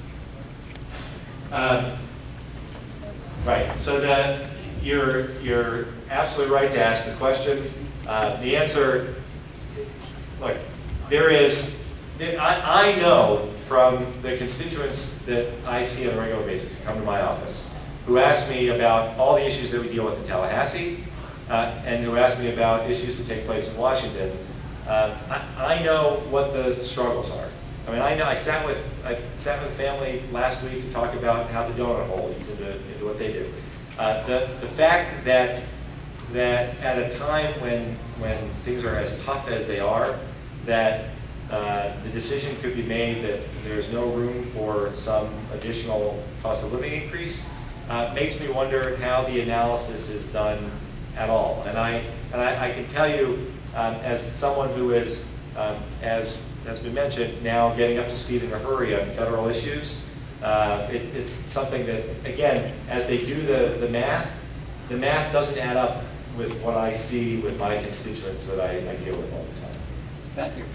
Uh, right. So the, you're you're absolutely right to ask the question. Uh, the answer, look, there is. I, I know from the constituents that I see on a regular basis who come to my office, who ask me about all the issues that we deal with in Tallahassee, uh, and who ask me about issues that take place in Washington. Uh, I, I know what the struggles are. I mean, I know I sat with I sat with a family last week to talk about how the donut hole eats into, into what they do. Uh, the the fact that that at a time when when things are as tough as they are, that uh, the decision could be made that there's no room for some additional cost of living increase uh, makes me wonder how the analysis is done at all. And I and I, I can tell you. Um, as someone who is, um, as has been mentioned, now getting up to speed in a hurry on federal issues, uh, it, it's something that, again, as they do the, the math, the math doesn't add up with what I see with my constituents that I, I deal with all the time. Thank you.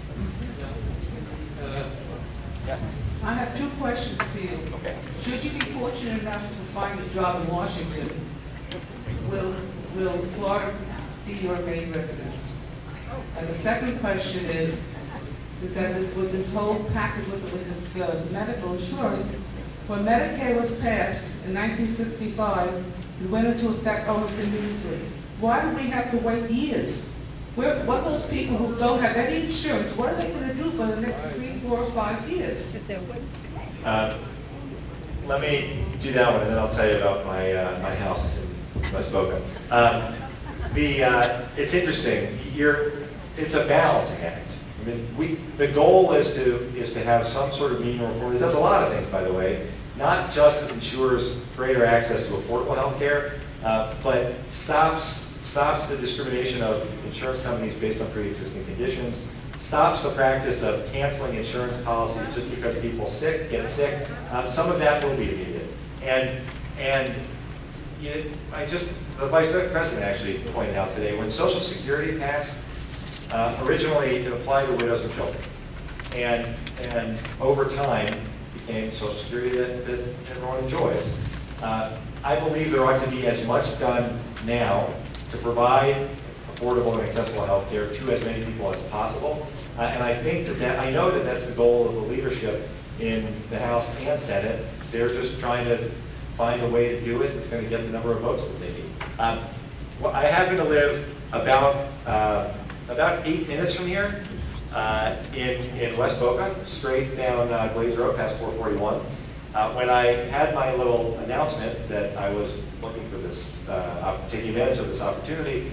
I have two questions to you. Okay. Should you be fortunate enough to find a job in Washington, will, will Florida be your main residence? And the second question is, is that this, with this whole package, with, with this uh, medical insurance, when Medicare was passed in nineteen sixty-five, it went into effect almost immediately. Why do we have to wait years? Where, what are those people who don't have any insurance, what are they going to do for the next three, four, or five years? Uh, let me do that one, and then I'll tell you about my uh, my house in West Boca. Um, the uh, it's interesting. You're It's a balancing act. I mean, we, the goal is to, is to have some sort of meaningful reform that does a lot of things, by the way, not just ensures greater access to affordable health care, uh, but stops, stops the discrimination of insurance companies based on pre-existing conditions, stops the practice of canceling insurance policies just because people sick, get sick. Uh, some of that will be needed. And, and you know, I just, the Vice President actually pointed out today, when Social Security passed, Uh, originally, it applied to widows and children, and and over time became Social Security that, that everyone enjoys. Uh, I believe there ought to be as much done now to provide affordable and accessible health care to as many people as possible, uh, and I think that, that I know that that's the goal of the leadership in the House and Senate. They're just trying to find a way to do it that's going to get the number of votes that they need. Um, well, I happen to live about. Uh, About eight minutes from here, uh, in, in West Boca, straight down uh, Glades Road past four forty-one. Uh, when I had my little announcement that I was looking for this, uh, taking advantage of this opportunity,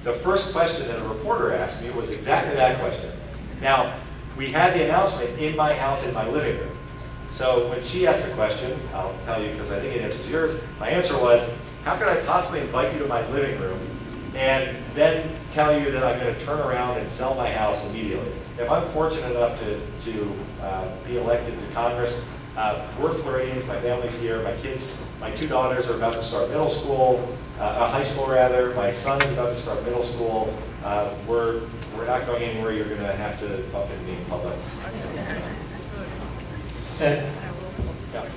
the first question that a reporter asked me was exactly that question. Now, we had the announcement in my house in my living room. So when she asked the question, I'll tell you because I think it answers yours, my answer was, how could I possibly invite you to my living room and then tell you that I'm going to turn around and sell my house immediately? If I'm fortunate enough to, to uh, be elected to Congress, uh, we're Floridians, my family's here, my kids, my two daughters are about to start middle school, uh, uh, high school rather, my son is about to start middle school. Uh, we're, we're not going anywhere you're going to have to bump into me in public. Ted? Yeah.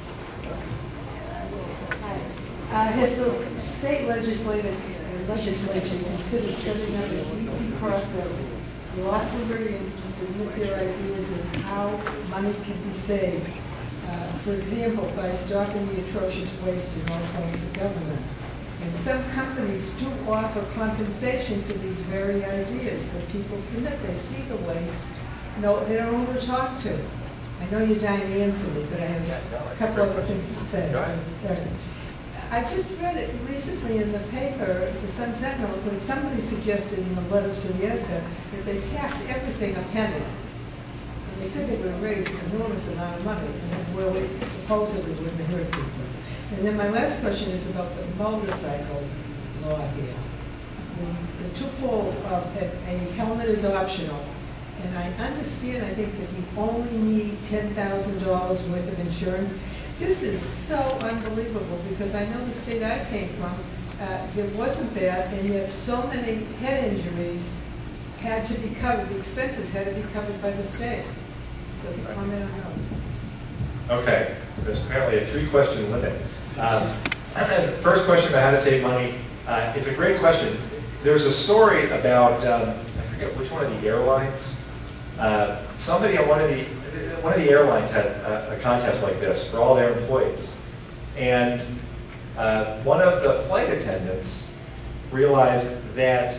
Uh, has the state legislative, uh, legislature considered setting up an easy process for all Floridians to submit their ideas of how money can be saved? Uh, for example, by stopping the atrocious waste in all forms of government. And some companies do offer compensation for these very ideas that people submit. They see the waste, no, they don't know who to talk to. I know you're dying to answer me, but I have a couple other things to say. Uh, I just read it recently in the paper, the Sun Sentinel, when somebody suggested in the letters to the editor that they tax everything a penny. And they said they would raise an enormous amount of money, and well, it supposedly wouldn't hurt people. And then my last question is about the motorcycle law here. The, the twofold, uh, that a helmet is optional. And I understand, I think, that you only need ten thousand dollars worth of insurance. This is so unbelievable because I know the state I came from, uh, there wasn't that, and yet so many head injuries had to be covered, the expenses had to be covered by the state. So if you comment on those. Okay, there's apparently a three-question limit. Um, first question about how to save money. Uh, it's a great question. There's a story about, um, I forget which one of the airlines. Uh, somebody on one of the one of the airlines had a, a contest like this for all their employees, and uh, one of the flight attendants realized that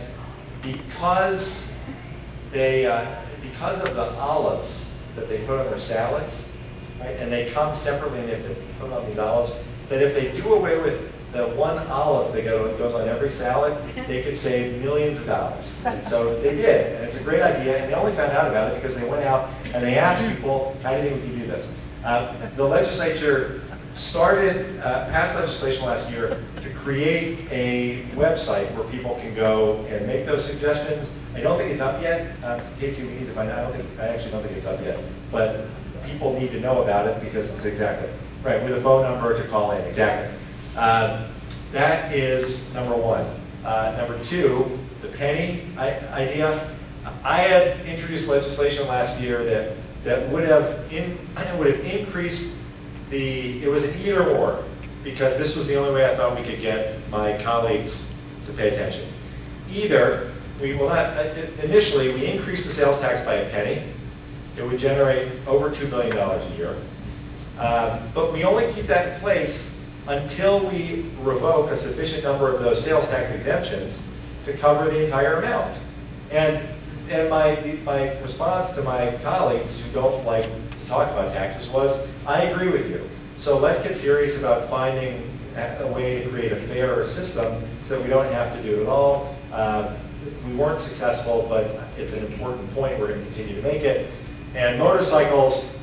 because they uh, because of the olives that they put on their salads, right, and they come separately and they have to put on these olives, that if they do away with the one olive that go, goes on every salad, they could save millions of dollars. And so they did, and it's a great idea, and they only found out about it because they went out and they asked people, how do you think we can do this? Uh, the legislature started, uh, passed legislation last year to create a website where people can go and make those suggestions. I don't think it's up yet. Um, Casey, we need to find out. I, don't think, I actually don't think it's up yet. But people need to know about it because it's exactly, right, with a phone number to call in, exactly. Um, that is number one. Uh, number two, the penny idea. I had introduced legislation last year that, that would have in, would have increased the, it was an either or, because this was the only way I thought we could get my colleagues to pay attention. Either, we will not, initially we increased the sales tax by a penny. It would generate over two billion dollars a year. Uh, but we only keep that in place until we revoke a sufficient number of those sales tax exemptions to cover the entire amount. And, and my, my response to my colleagues who don't like to talk about taxes was, I agree with you. So let's get serious about finding a way to create a fairer system so that we don't have to do it all. Uh, we weren't successful, but it's an important point. We're going to continue to make it. And motorcycles,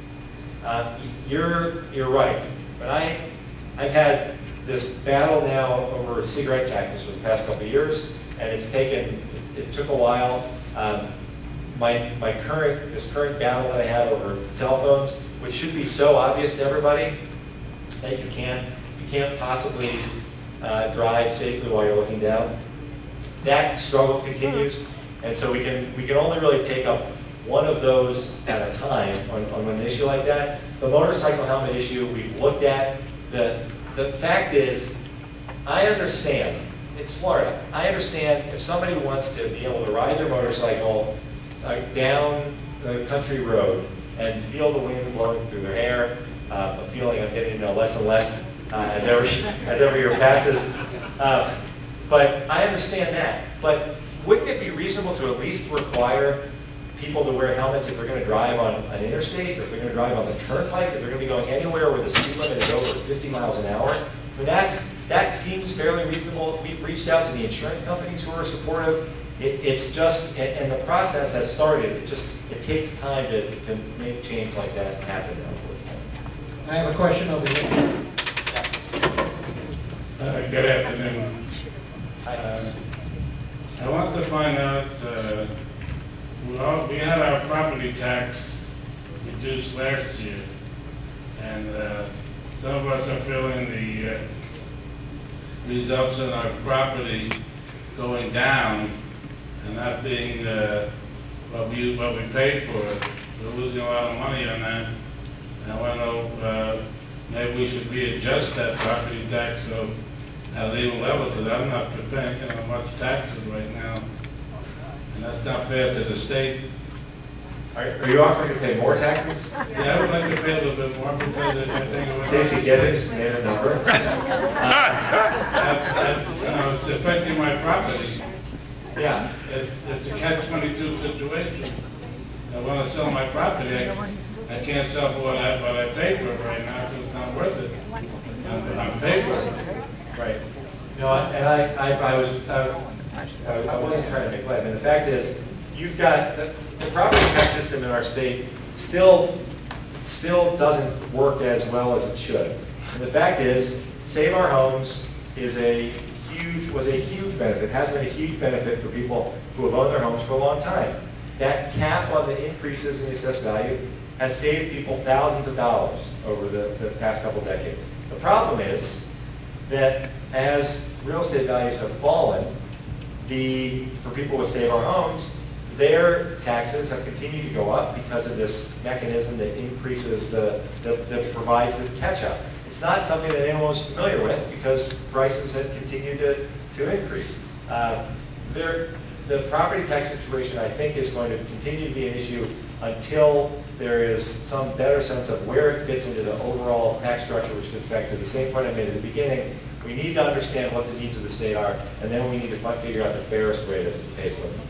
uh, you're, you're right. But I, I've had this battle now over cigarette taxes for the past couple of years, and it's taken, it took a while. Um, my, my current, this current battle that I have over cell phones, which should be so obvious to everybody that you can't, you can't possibly uh, drive safely while you're looking down. That struggle continues, and so we can, we can only really take up one of those at a time on, on an issue like that. The motorcycle helmet issue we've looked at. The, the fact is, I understand, it's Florida, I understand if somebody wants to be able to ride their motorcycle uh, down a country road and feel the wind blowing through their hair, uh, a feeling I'm getting to know less and less uh, as, every, as every year passes. Uh, but I understand that. But wouldn't it be reasonable to at least require people to wear helmets if they're going to drive on an interstate, or if they're going to drive on the turnpike, if they're going to be going anywhere where the speed limit is over fifty miles an hour? I mean, that's, That seems fairly reasonable. We've reached out to the insurance companies who are supportive. It, it's just, and, and the process has started. It just, it takes time to, to make change like that happen, unfortunately. I have a question over here. Uh, good afternoon. Uh, I want to find out, uh, well, we had our property tax reduced last year, and uh, some of us are feeling the uh, results in our property going down and not being uh, what we what we paid for it. We're losing a lot of money on that. And I want to know, uh, maybe we should readjust that property tax so at a legal level, because I'm not paying, you know, much taxes right now, and that's not fair to the state. Are, are you offering to pay more taxes? Yeah, I would like to pay a little bit more because I think it would. Casey, get it? Get a number. Uh, that, that, you know, it's affecting my property. Yeah. It's, it's a catch twenty-two situation. I want to sell my property. I, I can't sell for what I what I paid for it right now because it's not worth it. I'm, I'm paid for it. Right. No, and I, I, I was, uh, I, I wasn't trying to make light. I mean, the fact is, you've got the, the property tax system in our state still, still doesn't work as well as it should. And the fact is, Save Our Homes is a huge, was a huge benefit, has been a huge benefit for people who have owned their homes for a long time. That cap on the increases in the assessed value has saved people thousands of dollars over the, the past couple decades. The problem is that as real estate values have fallen, the, for people with Save Our Homes, their taxes have continued to go up because of this mechanism that increases the, that, that provides this catch-up. It's not something that anyone was familiar with because prices have continued to, to increase. Uh, there, the property tax situation, I think, is going to continue to be an issue until there is some better sense of where it fits into the overall tax structure, which gets back to the same point I made at the beginning. We need to understand what the needs of the state are, and then we need to figure out the fairest way to pay for them.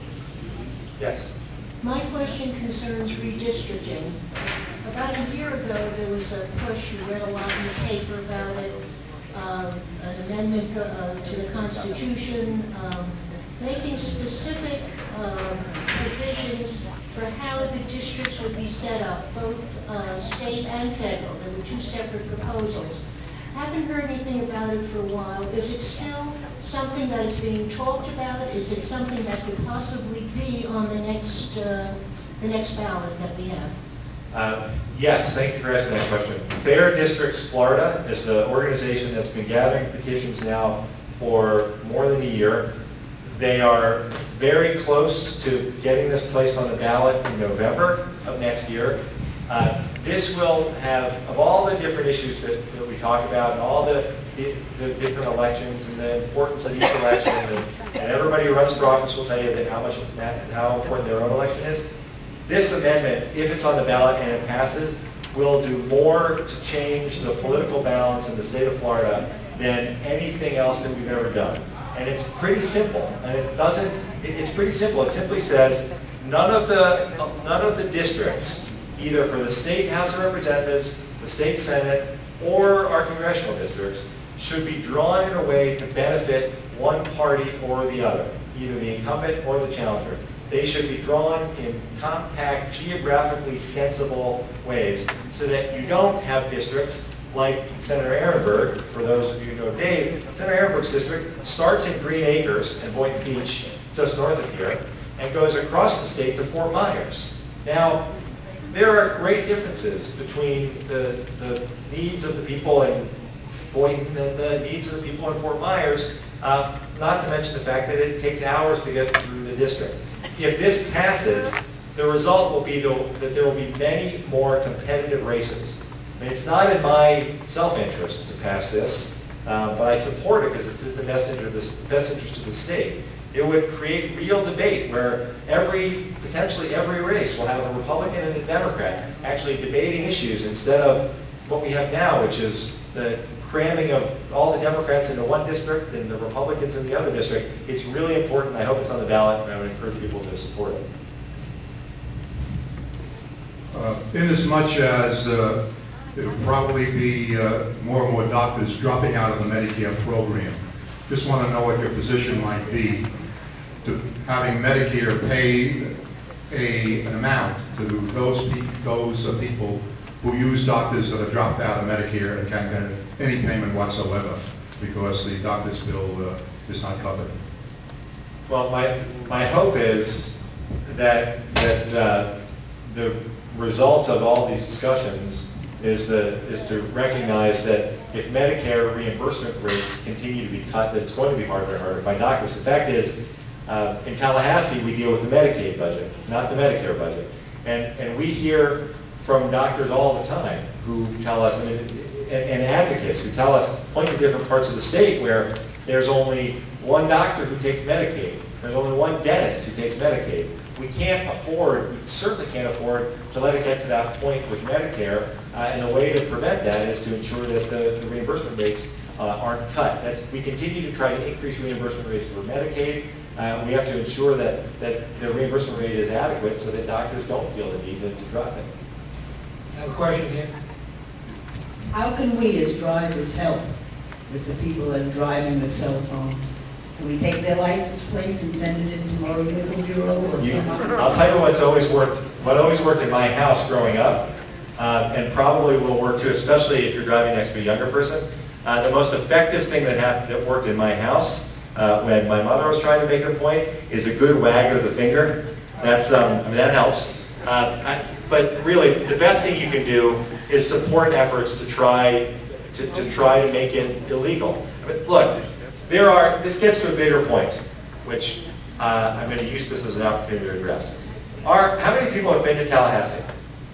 Yes? My question concerns redistricting. About a year ago, there was a push, you read a lot in the paper about it, um, an amendment to, uh, to the Constitution, um, making specific um, provisions for how the districts would be set up, both uh, state and federal. There were two separate proposals. Haven't heard anything about it for a while. Is it still something that is being talked about? Is it something that could possibly be on the next uh, the next ballot that we have? Uh, yes, thank you for asking that question. Fair Districts Florida is the organization that's been gathering petitions now for more than a year. They are very close to getting this placed on the ballot in November of next year. Uh, this will have, of all the different issues that, that we talk about, and all the, the, the different elections and the importance of each election, and, and everybody who runs for office will tell you that how much how important their own election is. This amendment, if it's on the ballot and it passes, will do more to change the political balance in the state of Florida than anything else that we've ever done. And it's pretty simple, and it doesn't, it, it's pretty simple. It simply says none of the, none of the districts, either for the state House of Representatives, the state Senate, or our congressional districts, should be drawn in a way to benefit one party or the other, either the incumbent or the challenger. They should be drawn in compact, geographically sensible ways so that you don't have districts like Senator Ehrenberg. For those of you who know Dave, Senator Ehrenberg's district starts in Green Acres and Boynton Beach, just north of here, and goes across the state to Fort Myers. Now, there are great differences between the, the needs of the people in Boynton and the needs of the people in Fort Myers, uh, not to mention the fact that it takes hours to get through the district. If this passes, the result will be the, that there will be many more competitive races. I mean, it's not in my self-interest to pass this, uh, but I support it because it's in the best interest, the best interest of the state. It would create real debate where every, potentially every race will have a Republican and a Democrat actually debating issues instead of what we have now, which is the cramming of all the Democrats into one district and the Republicans in the other district. It's really important. I hope it's on the ballot, and I would encourage people to support it. Uh, in as much as uh, there will probably be uh, more and more doctors dropping out of the Medicare program. Just want to know what your position might be to having Medicare pay a, an amount to those, pe those uh, people who use doctors that have dropped out of Medicare and can't get any payment whatsoever because the doctor's bill uh, is not covered. Well, my, my hope is that, that uh, the result of all these discussions is, the, is to recognize that if Medicare reimbursement rates continue to be cut, that it's going to be harder and harder to find doctors. The fact is, uh, in Tallahassee, we deal with the Medicaid budget, not the Medicare budget. And, and we hear from doctors all the time who tell us, and, and, and advocates who tell us, point to different parts of the state where there's only one doctor who takes Medicaid. There's only one dentist who takes Medicaid. We can't afford, we certainly can't afford to let it get to that point with Medicare, uh, and the way to prevent that is to ensure that the, the reimbursement rates uh, aren't cut. That's, we continue to try to increase reimbursement rates for Medicaid. Uh, we have to ensure that, that the reimbursement rate is adequate so that doctors don't feel the need to, to drop it. I have a question here. How can we as drivers help with the people that are driving with cell phones? Can we take their license plates and send it into Motor Vehicle Bureau or You, something? I'll tell you what's always worked, what always worked in my house growing up, uh, and probably will work too, especially if you're driving next to a younger person. Uh, the most effective thing that happened, that worked in my house uh, when my mother was trying to make the point is a good wag of the finger. That's, um, I mean, that helps. Uh, I, but really, the best thing you can do is support efforts to try to, to try to make it illegal. I mean, look, there are. This gets to a bigger point, which uh, I'm going to use this as an opportunity to address. Are how many people have been to Tallahassee?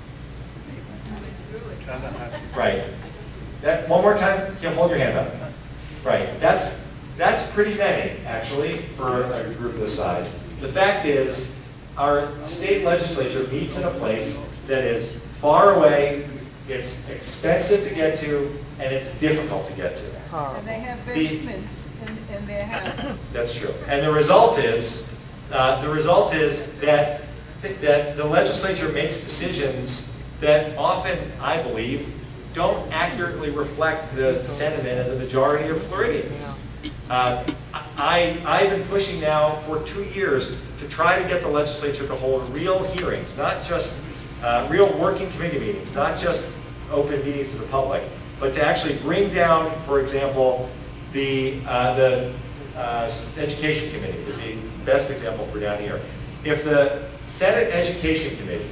Right. That, one more time. Can you hold your hand up? Right. That's that's pretty many actually for a group this size. The fact is, our state legislature meets in a place that is far away, it's expensive to get to, and it's difficult to get to. And they have basements in, in their houses. That's true. And the result is, uh, the result is that, that the legislature makes decisions that often, I believe, don't accurately reflect the sentiment of the majority of Floridians. Uh, I, I've been pushing now for two years to try to get the legislature to hold real hearings, not just uh, real working committee meetings, not just open meetings to the public, but to actually bring down, for example, the, uh, the uh, Education Committee is the best example for down here. If the Senate Education Committee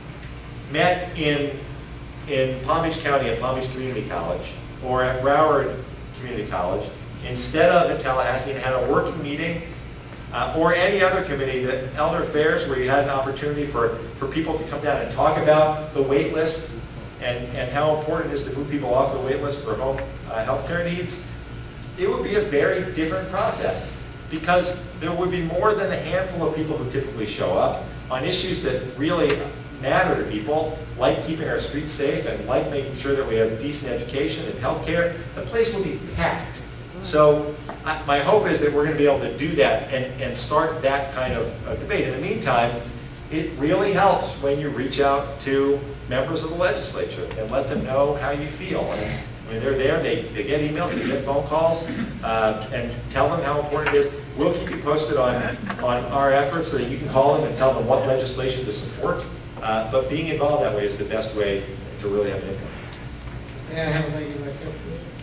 met in, in Palm Beach County at Palm Beach Community College or at Broward Community College, instead of in Tallahassee, and had a working meeting, uh, or any other committee, the Elder Affairs, where you had an opportunity for, for people to come down and talk about the wait list and, and how important it is to move people off the wait list for home uh, health care needs, it would be a very different process, because there would be more than a handful of people who typically show up on issues that really matter to people, like keeping our streets safe and like making sure that we have decent education and health care. The place will be packed. So I, my hope is that we're going to be able to do that and, and start that kind of uh, debate. In the meantime, it really helps when you reach out to members of the legislature and let them know how you feel. And when they're there, they, they get emails, they get phone calls, uh, and tell them how important it is. We'll keep you posted on, on our efforts so that you can call them and tell them what legislation to support. Uh, but being involved that way is the best way to really have an impact. Yeah, I have a lady right there.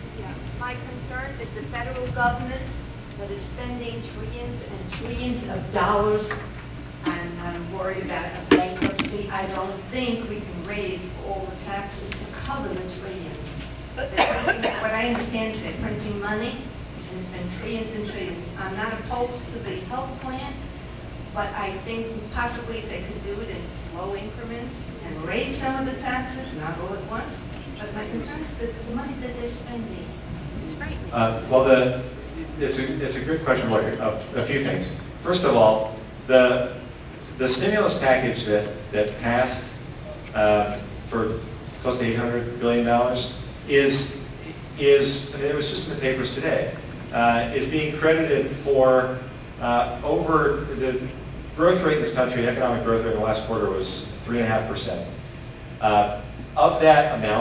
My concern is the federal government that is spending trillions and trillions of dollars, and I'm worried about a bankruptcy. I don't think we can raise all the taxes to cover the trillions. They're printing, what I understand is they're printing money and spend trillions and trillions. I'm not opposed to the health plan, but I think possibly if they could do it in slow increments and raise some of the taxes, not all at once. But my concern is that the money that they're spending. Uh, well, the, it's, a, it's a good question, Lloyd. Uh, a few things. First of all, the, the stimulus package that, that passed uh, for close to eight hundred billion dollars is, is, I mean, it was just in the papers today, uh, is being credited for uh, over the growth rate in this country, the economic growth rate in the last quarter was three point five percent. Uh, of that amount,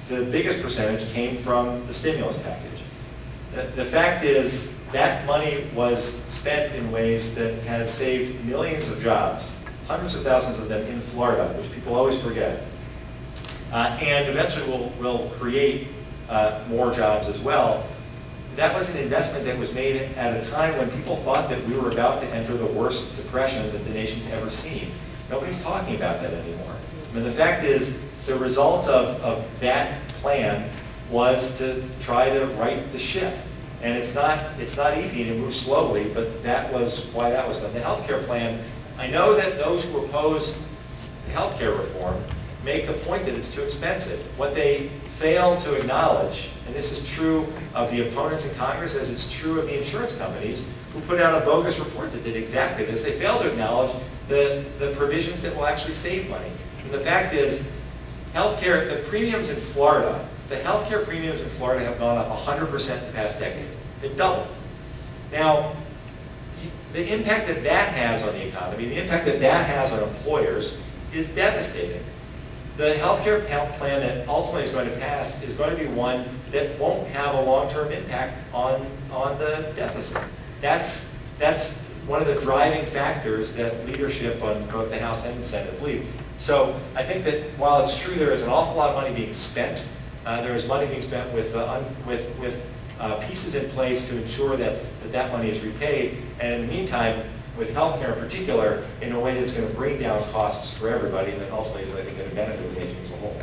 the biggest percentage came from the stimulus package. The, the fact is that money was spent in ways that has saved millions of jobs, hundreds of thousands of them in Florida, which people always forget. Uh, and eventually will, will create uh, more jobs as well. That was an investment that was made at a time when people thought that we were about to enter the worst depression that the nation's ever seen. Nobody's talking about that anymore. I mean, the fact is, the result of, of that plan was to try to right the ship. And it's not, it's not easy, and it moves slowly, but that was why that was done. The healthcare plan, I know that those who oppose healthcare reform make the point that it's too expensive. What they fail to acknowledge, and this is true of the opponents in Congress as it's true of the insurance companies who put out a bogus report that did exactly this, they fail to acknowledge the, the provisions that will actually save money. And the fact is, healthcare, the premiums in Florida, the healthcare premiums in Florida have gone up one hundred percent in the past decade. They've doubled. Now, the impact that that has on the economy, the impact that that has on employers is devastating. The healthcare plan that ultimately is going to pass is going to be one that won't have a long-term impact on, on the deficit. That's, that's one of the driving factors that leadership on both the House and the Senate believe. So I think that while it's true there is an awful lot of money being spent, uh, there is money being spent with, uh, un, with, with uh, pieces in place to ensure that, that that money is repaid. And in the meantime, with healthcare in particular, in a way that's going to bring down costs for everybody, and that ultimately is, I think, going to benefit the nation as a whole.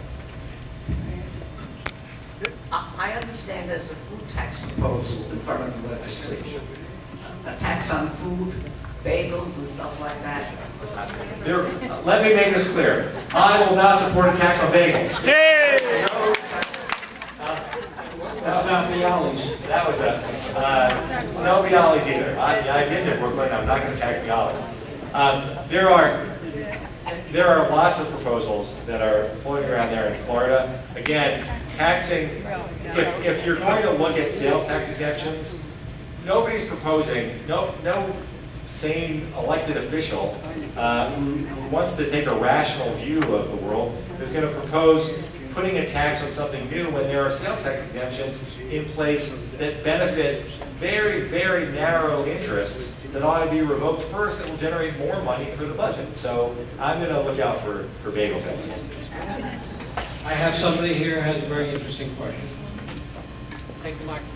I understand there's a food tax proposal in front of the legislature. A tax on food, bagels and stuff like that. There, let me make this clear. I will not support a tax on bagels. Yay! No, uh, That's not Bialys. That was a, uh, no Bialys either. I, I've been to Brooklyn, I'm not going to tax Bialys. Um, there are, there are lots of proposals that are floating around there in Florida. Again, taxing, if, if you're going to look at sales tax exemptions, nobody's proposing, no, no sane elected official uh, who, who wants to take a rational view of the world is going to propose putting a tax on something new when there are sales tax exemptions in place that benefit very, very narrow interests that ought to be revoked first that will generate more money for the budget. So I'm going to look out for, for bagel taxes. I have somebody here who has a very interesting question. Take the microphone.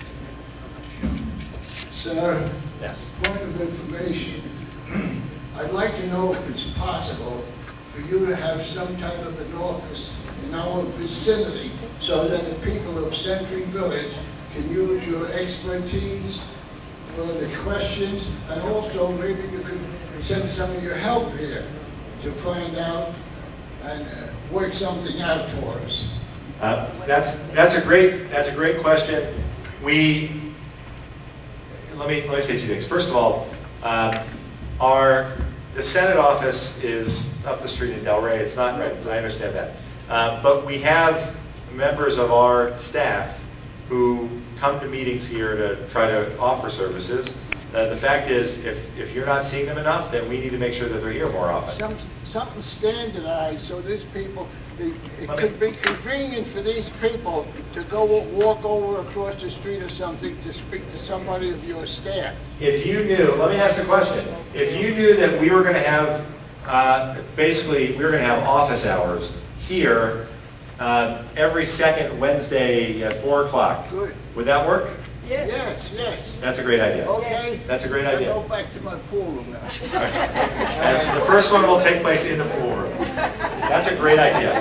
Sir, yes. Point of information. I'd like to know if it's possible for you to have some type of an office in our vicinity so that the people of Century Village can use your expertise for the questions, and also maybe you could send some of your help here to find out and uh, work something out for us. Uh, that's that's a great that's a great question. We let me let me say two things. First of all, um, our the Senate office is up the street in Delray. It's not right. I understand that, uh, but we have members of our staff who come to meetings here to try to offer services. Uh, the fact is, if if you're not seeing them enough, then we need to make sure that they're here more often. Some, something standardized so these people, it, it could be convenient for these people to go walk over across the street or something to speak to somebody of your staff. If you knew, let me ask the question. If you knew that we were going to have, uh, basically, we were going to have office hours here uh, every second Wednesday at four o'clock, would that work? Yes, yes. yes. That's a great idea. Okay. That's a great I'll idea. go back to my pool room now. And the first one will take place in the pool room. That's a great idea.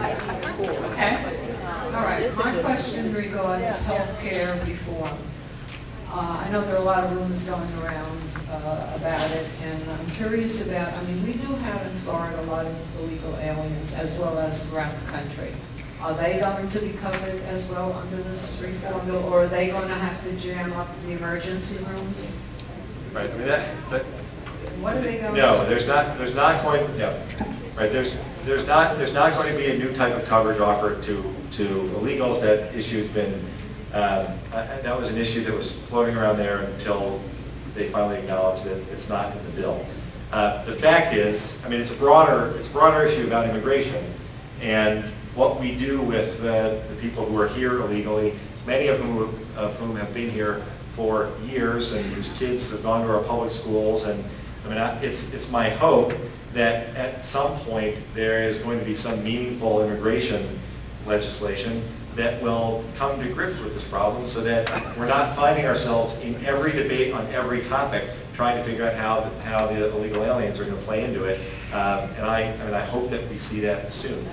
Okay. All right. My question regards health care reform. Uh, I know there are a lot of rumors going around uh, about it, and I'm curious about, I mean, we do have in Florida a lot of illegal aliens as well as throughout the country. Are they going to be covered as well under this reform bill, or are they going to have to jam up the emergency rooms? Right. I mean, that, that, What are they going no, to do? there's not. There's not going. No. Right. There's. There's not. There's not going to be a new type of coverage offered to to illegals. That issue's been. Um, that was an issue that was floating around there until they finally acknowledged that it's not in the bill. Uh, the fact is, I mean, it's a broader. It's a broader issue about immigration, and what we do with the, the people who are here illegally, many of whom, of whom have been here for years and whose kids have gone to our public schools. And I mean, I, it's, it's my hope that at some point there is going to be some meaningful immigration legislation that will come to grips with this problem so that we're not finding ourselves in every debate on every topic trying to figure out how, the, how the illegal aliens are going to play into it. Um, and I, I mean, I hope that we see that soon.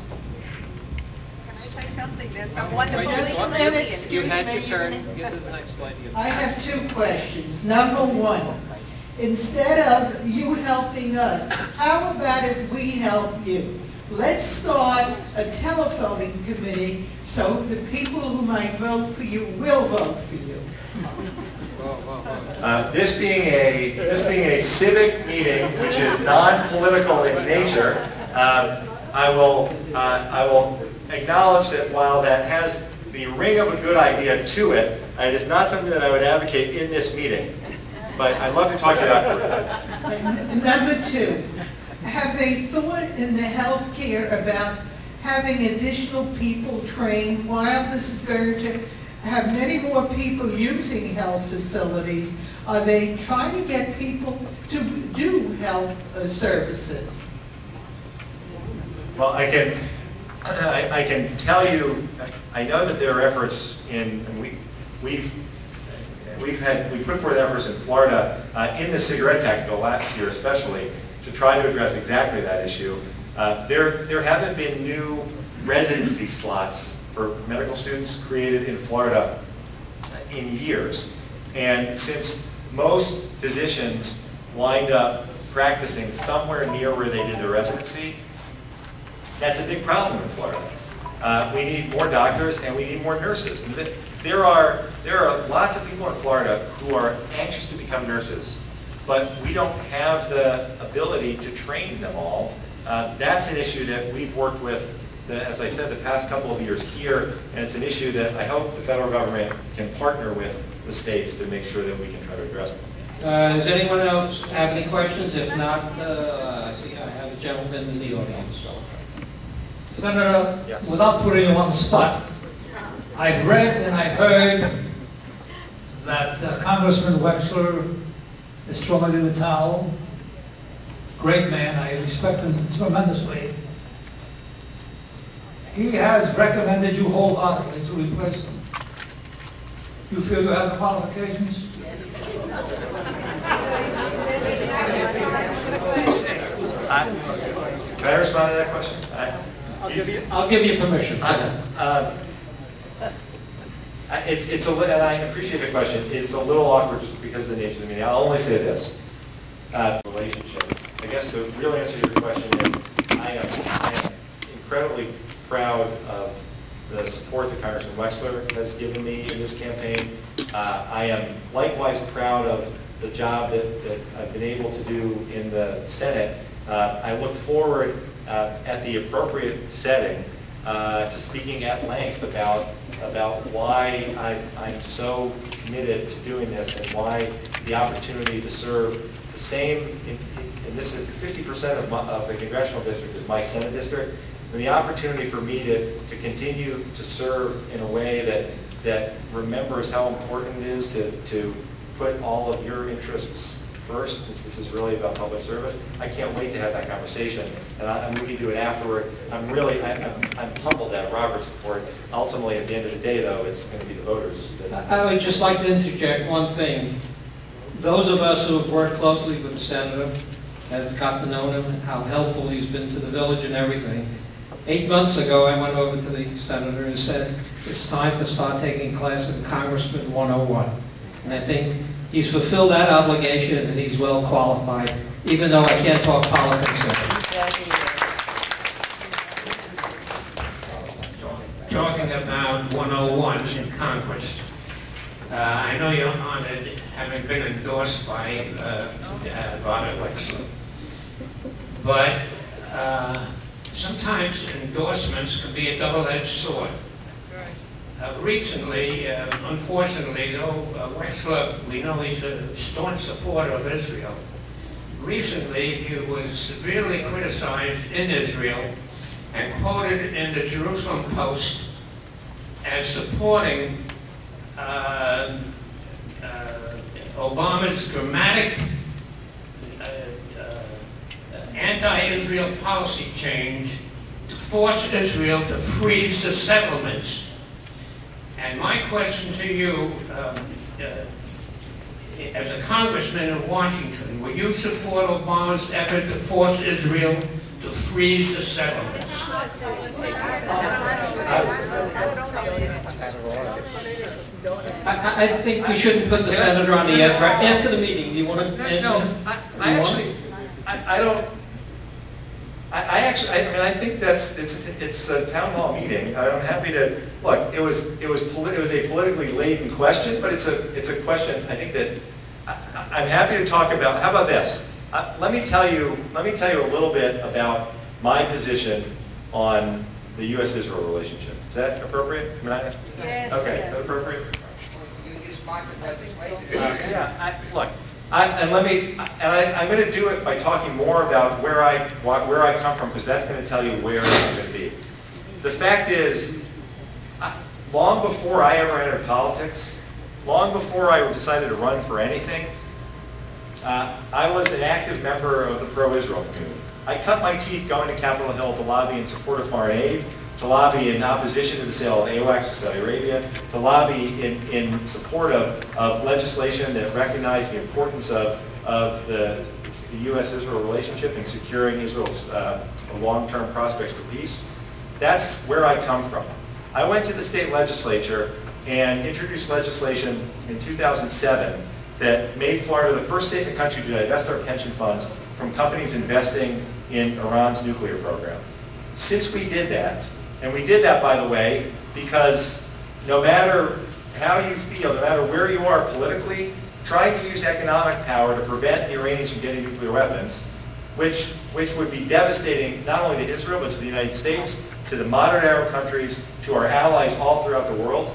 Something. There's some wonderful legal aliens. You had your turn. Give it the next slide. I have two questions. Number one, instead of you helping us, how about if we help you? Let's start a telephoning committee so the people who might vote for you will vote for you. Uh, this being a this being a civic meeting, which is non-political in nature, um, I will uh, I will. acknowledge that while that has the ring of a good idea to it, it is not something that I would advocate in this meeting. But I'd love to talk to you afterward. Number two, have they thought in the healthcare about having additional people trained while this is going to have many more people using health facilities? Are they trying to get people to do health uh, services? Well, I can. I, I can tell you, I know that there are efforts in, and we, we've, we've had, we put forth efforts in Florida uh, in the cigarette tax bill last year especially to try to address exactly that issue. Uh, there, there haven't been new residency slots for medical students created in Florida in years. And since most physicians wind up practicing somewhere near where they did their residency, that's a big problem in Florida. Uh, we need more doctors and we need more nurses. And there are, there are lots of people in Florida who are anxious to become nurses, but we don't have the ability to train them all. Uh, that's an issue that we've worked with, the, as I said, the past couple of years here, and it's an issue that I hope the federal government can partner with the states to make sure that we can try to address it. Uh, does anyone else have any questions? If not, uh, I see I have a gentleman in the audience. So. Senator, yes. Without putting you on the spot, I've read and I've heard that uh, Congressman Wexler is throwing in the towel. Great man, I respect him tremendously. He has recommended you wholeheartedly to replace him. You feel you have the qualifications? I, can I respond to that question? I, I'll give you, I'll give you permission. Uh, um, it's, it's a, and I appreciate the question. It's a little awkward just because of the nature of the meeting. I'll only say this. Uh, relationship. I guess the real answer to your question is I am, I am incredibly proud of the support that Congressman Wexler has given me in this campaign. Uh, I am likewise proud of the job that, that I've been able to do in the Senate. Uh, I look forward uh, at the appropriate setting uh, to speaking at length about, about why I, I'm so committed to doing this and why the opportunity to serve the same, in, in this is fifty percent of, my, of the congressional district is my Senate district, and the opportunity for me to, to continue to serve in a way that, that remembers how important it is to, to put all of your interests first, since this is really about public service. I can't wait to have that conversation, and I, I'm looking to do it afterward. I'm really, I, I'm, I'm humbled at Robert's support. Ultimately, at the end of the day, though, it's going to be the voters. That I would just like to interject one thing. Those of us who have worked closely with the senator have got to know him, how helpful he's been to the village and everything. Eight months ago, I went over to the senator and said, it's time to start taking a class in Congressman one oh one. And I think he's fulfilled that obligation and he's well qualified, even though I can't talk politics with him. Talking about one oh one in Congress. Uh, I know you're honored having been endorsed by uh, uh, Robert Wexler. But uh, sometimes endorsements can be a double-edged sword. Uh, recently, uh, unfortunately, though, uh, Wexler, we know he's a staunch supporter of Israel. Recently, he was severely criticized in Israel and quoted in the Jerusalem Post as supporting uh, uh, Obama's dramatic uh, uh, anti-Israel policy change to force Israel to freeze the settlements. And my question to you, um, uh, as a congressman in Washington, will you support Obama's effort to force Israel to freeze the settlements? I, I think we shouldn't put the senator on the air. After the meeting, do you want to answer? No, I, I actually, I, I don't, I, I actually, I mean, I think that's, it's, it's a town hall meeting. I'm happy to, look, it was, it was, it was a politically laden question, but it's a, it's a question, I think that, I, I'm happy to talk about, how about this? Uh, let me tell you, let me tell you a little bit about my position on the U S Israel relationship. Is that appropriate? I mean, I, yes. Okay, is that appropriate? Uh, yeah, I, look, I, and let me, and I, I'm going to do it by talking more about where I, where I come from, because that's going to tell you where I'm going to be. The fact is, I, long before I ever entered politics, long before I decided to run for anything, uh, I was an active member of the pro-Israel community. I cut my teeth going to Capitol Hill to lobby in support of foreign aid, to lobby in opposition to the sale of AWACS to Saudi Arabia, to lobby in, in support of, of legislation that recognized the importance of, of the, the U S Israel relationship and securing Israel's uh, long-term prospects for peace. That's where I come from. I went to the state legislature and introduced legislation in two thousand seven that made Florida the first state in the country to divest our pension funds from companies investing in Iran's nuclear program. Since we did that, and we did that, by the way, because no matter how you feel, no matter where you are politically, trying to use economic power to prevent the Iranians from getting nuclear weapons, which, which would be devastating not only to Israel, but to the United States, to the modern Arab countries, to our allies all throughout the world.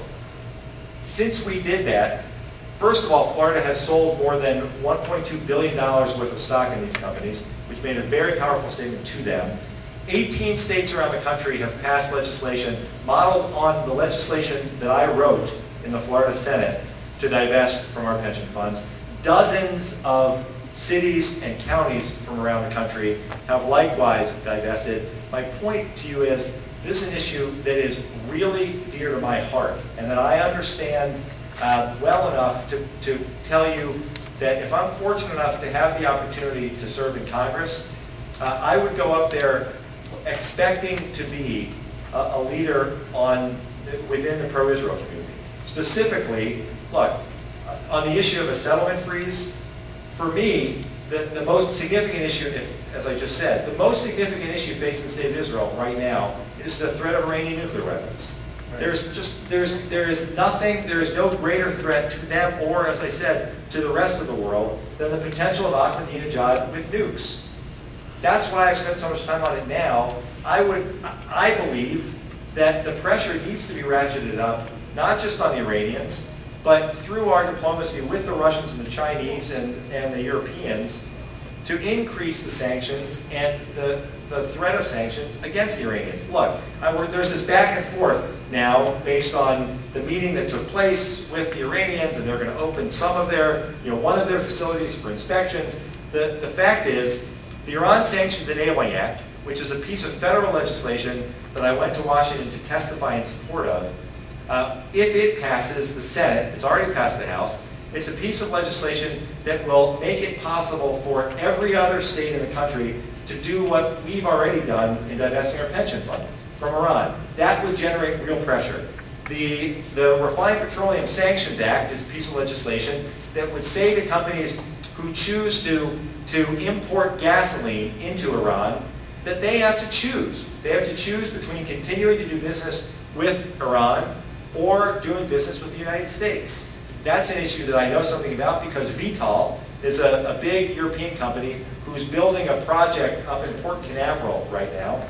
Since we did that, first of all, Florida has sold more than one point two billion dollars worth of stock in these companies, which made a very powerful statement to them. eighteen states around the country have passed legislation modeled on the legislation that I wrote in the Florida Senate to divest from our pension funds. Dozens of cities and counties from around the country have likewise divested. My point to you is, this is an issue that is really dear to my heart, and that I understand uh, well enough to, to tell you that if I'm fortunate enough to have the opportunity to serve in Congress, uh, I would go up there expecting to be a, a leader on within the pro-Israel community. Specifically, look, on the issue of a settlement freeze, for me, the, the most significant issue, if, as I just said, the most significant issue facing the state of Israel right now is the threat of Iranian nuclear weapons. There's just, there's, there is nothing, there is no greater threat to them or, as I said, to the rest of the world than the potential of Ahmadinejad with nukes. That's why I spent so much time on it now. I would, I believe that the pressure needs to be ratcheted up, not just on the Iranians, but through our diplomacy with the Russians and the Chinese and, and the Europeans to increase the sanctions and the, the threat of sanctions against the Iranians. Look, I, there's this back and forth now based on the meeting that took place with the Iranians, and they're going to open some of their, you know, one of their facilities for inspections. The, the fact is, the Iran Sanctions Enabling Act, which is a piece of federal legislation that I went to Washington to testify in support of, uh, if it passes the Senate, it's already passed the House, it's a piece of legislation that will make it possible for every other state in the country to do what we've already done in divesting our pension fund from Iran. That would generate real pressure. The, the Refined Petroleum Sanctions Act is a piece of legislation that would say to companies who choose to, to import gasoline into Iran that they have to choose. They have to choose between continuing to do business with Iran or doing business with the United States. That's an issue that I know something about because Vitol is a, a big European company who's building a project up in Port Canaveral right now.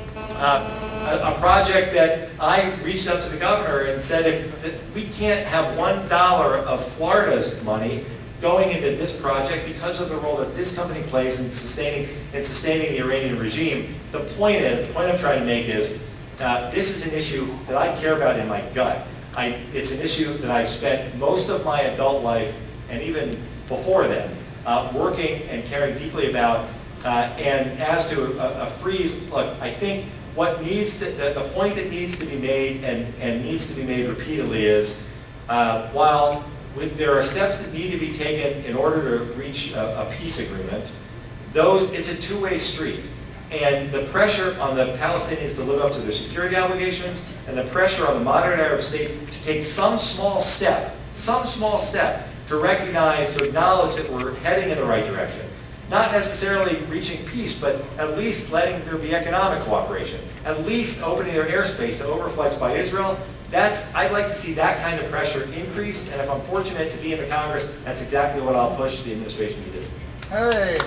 Uh, a, a project that I reached out to the governor and said, if the, we can't have one dollar of Florida's money going into this project because of the role that this company plays in sustaining, in sustaining the Iranian regime. The point is, the point I'm trying to make is, uh, this is an issue that I care about in my gut. I, it's an issue that I've spent most of my adult life, and even before then, uh, working and caring deeply about. Uh, and as to a, a freeze, look, I think what needs to, the, the point that needs to be made and, and needs to be made repeatedly is, uh, while with, there are steps that need to be taken in order to reach a, a peace agreement, those, it's a two-way street. And the pressure on the Palestinians to live up to their security obligations and the pressure on the modern Arab states to take some small step, some small step to recognize, to acknowledge that we're heading in the right direction. Not necessarily reaching peace, but at least letting there be economic cooperation, at least opening their airspace to overflights by Israel. That's, I'd like to see that kind of pressure increased, and if I'm fortunate to be in the Congress, that's exactly what I'll push the administration to do. Hey.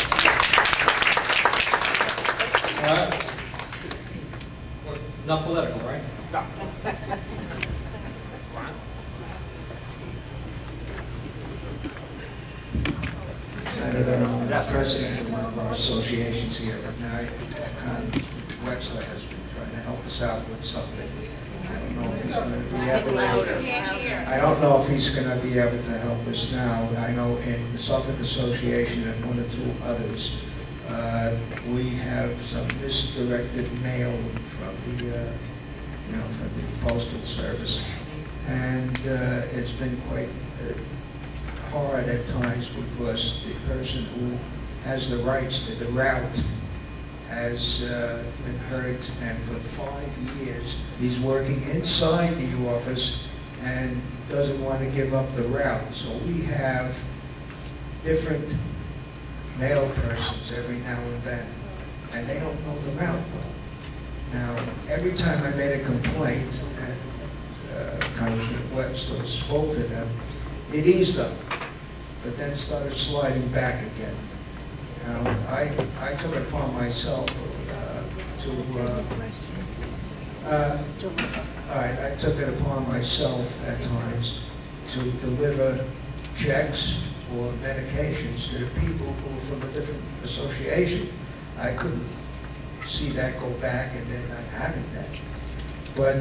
All right. Not political, right? No. Senator, I'm the president of one of our associations here, and I, Con Wexler has been trying to help us out with something. I don't know if he's going to be able to. I don't know if he's going to be able to help us now. I know in the Suffolk Association and one or two others, uh, we have some misdirected mail from the, uh, you know, from the Postal Service, and uh, it's been quite Uh, hard at times because the person who has the rights to the route has uh, been hurt, and for five years he's working inside the office and doesn't want to give up the route. So we have different mail persons every now and then, and they don't know the route well. Now, every time I made a complaint, and uh, Congressman Wexler spoke to them, it eased up, but then started sliding back again. Now, I, I took it upon myself uh, to, uh, uh, all right, I took it upon myself at times to deliver checks or medications to the people who were from a different association. I couldn't see that go back and then not having that. But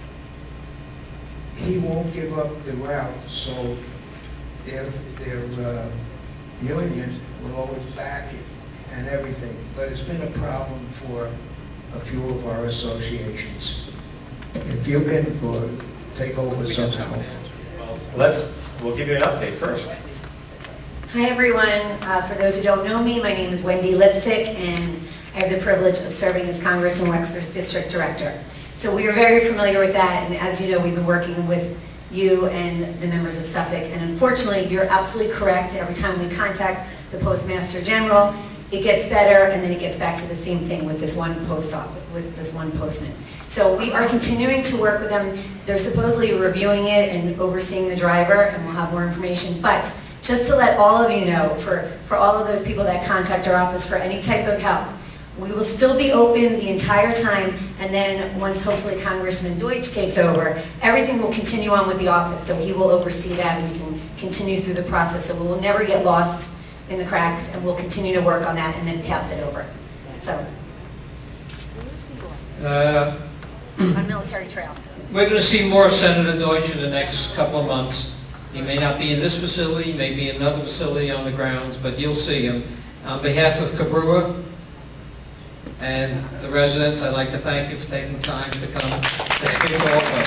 he won't give up the route, so their, their uh, union will always back it and everything. But it's been a problem for a few of our associations. If you can uh, take over somehow. Let's, we'll give you an update first. Hi everyone, uh, for those who don't know me, my name is Wendy Lipsick, and I have the privilege of serving as Congressman Wexler's District Director. So we are very familiar with that, and as you know, we've been working with you and the members of Suffolk, and unfortunately, you're absolutely correct. Every time we contact the Postmaster General, it gets better, and then it gets back to the same thing with this one post office, with this one postman. So we are continuing to work with them. They're supposedly reviewing it and overseeing the driver, and we'll have more information. But just to let all of you know, for, for all of those people that contact our office for any type of help, we will still be open the entire time, and then once hopefully Congressman Deutsch takes over, everything will continue on with the office. So he will oversee that, and we can continue through the process. So we will never get lost in the cracks, and we'll continue to work on that and then pass it over. So. Uh, On military trail. We're going to see more of Senator Deutsch in the next couple of months. He may not be in this facility, may be in another facility on the grounds, but you'll see him. On behalf of Kabrua and the residents, I'd like to thank you for taking time to come and speak to all of us.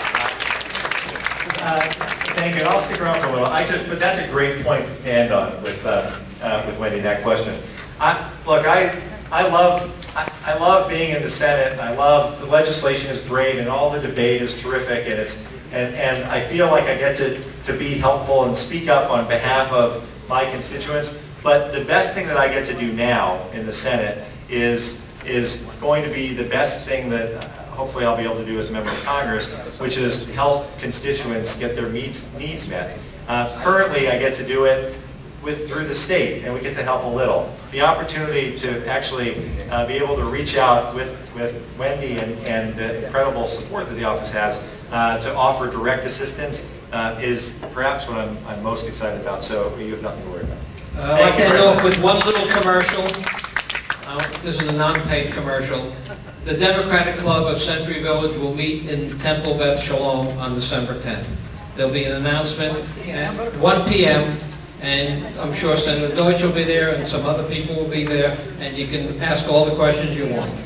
Uh, thank you, and I'll stick around for a little. I just, but that's a great point to end on with uh, uh, with Wendy, that question. I, look, I I love I, I love being in the Senate. I love the legislation is great, and all the debate is terrific, and it's and and I feel like I get to to be helpful and speak up on behalf of my constituents. But the best thing that I get to do now in the Senate is is going to be the best thing that hopefully I'll be able to do as a member of Congress, which is help constituents get their needs needs met. Uh, currently, I get to do it with through the state, and we get to help a little. The opportunity to actually uh, be able to reach out with with Wendy and and the incredible support that the office has uh, to offer direct assistance uh, is perhaps what I'm, I'm most excited about, so you have nothing to worry about. Uh, I'd like Thank to you end very off much. with one little commercial. Uh, This is a non-paid commercial. The Democratic Club of Century Village will meet in Temple Beth Shalom on December tenth. There'll be an announcement at one p m and I'm sure Senator Deutsch will be there and some other people will be there, and you can ask all the questions you want.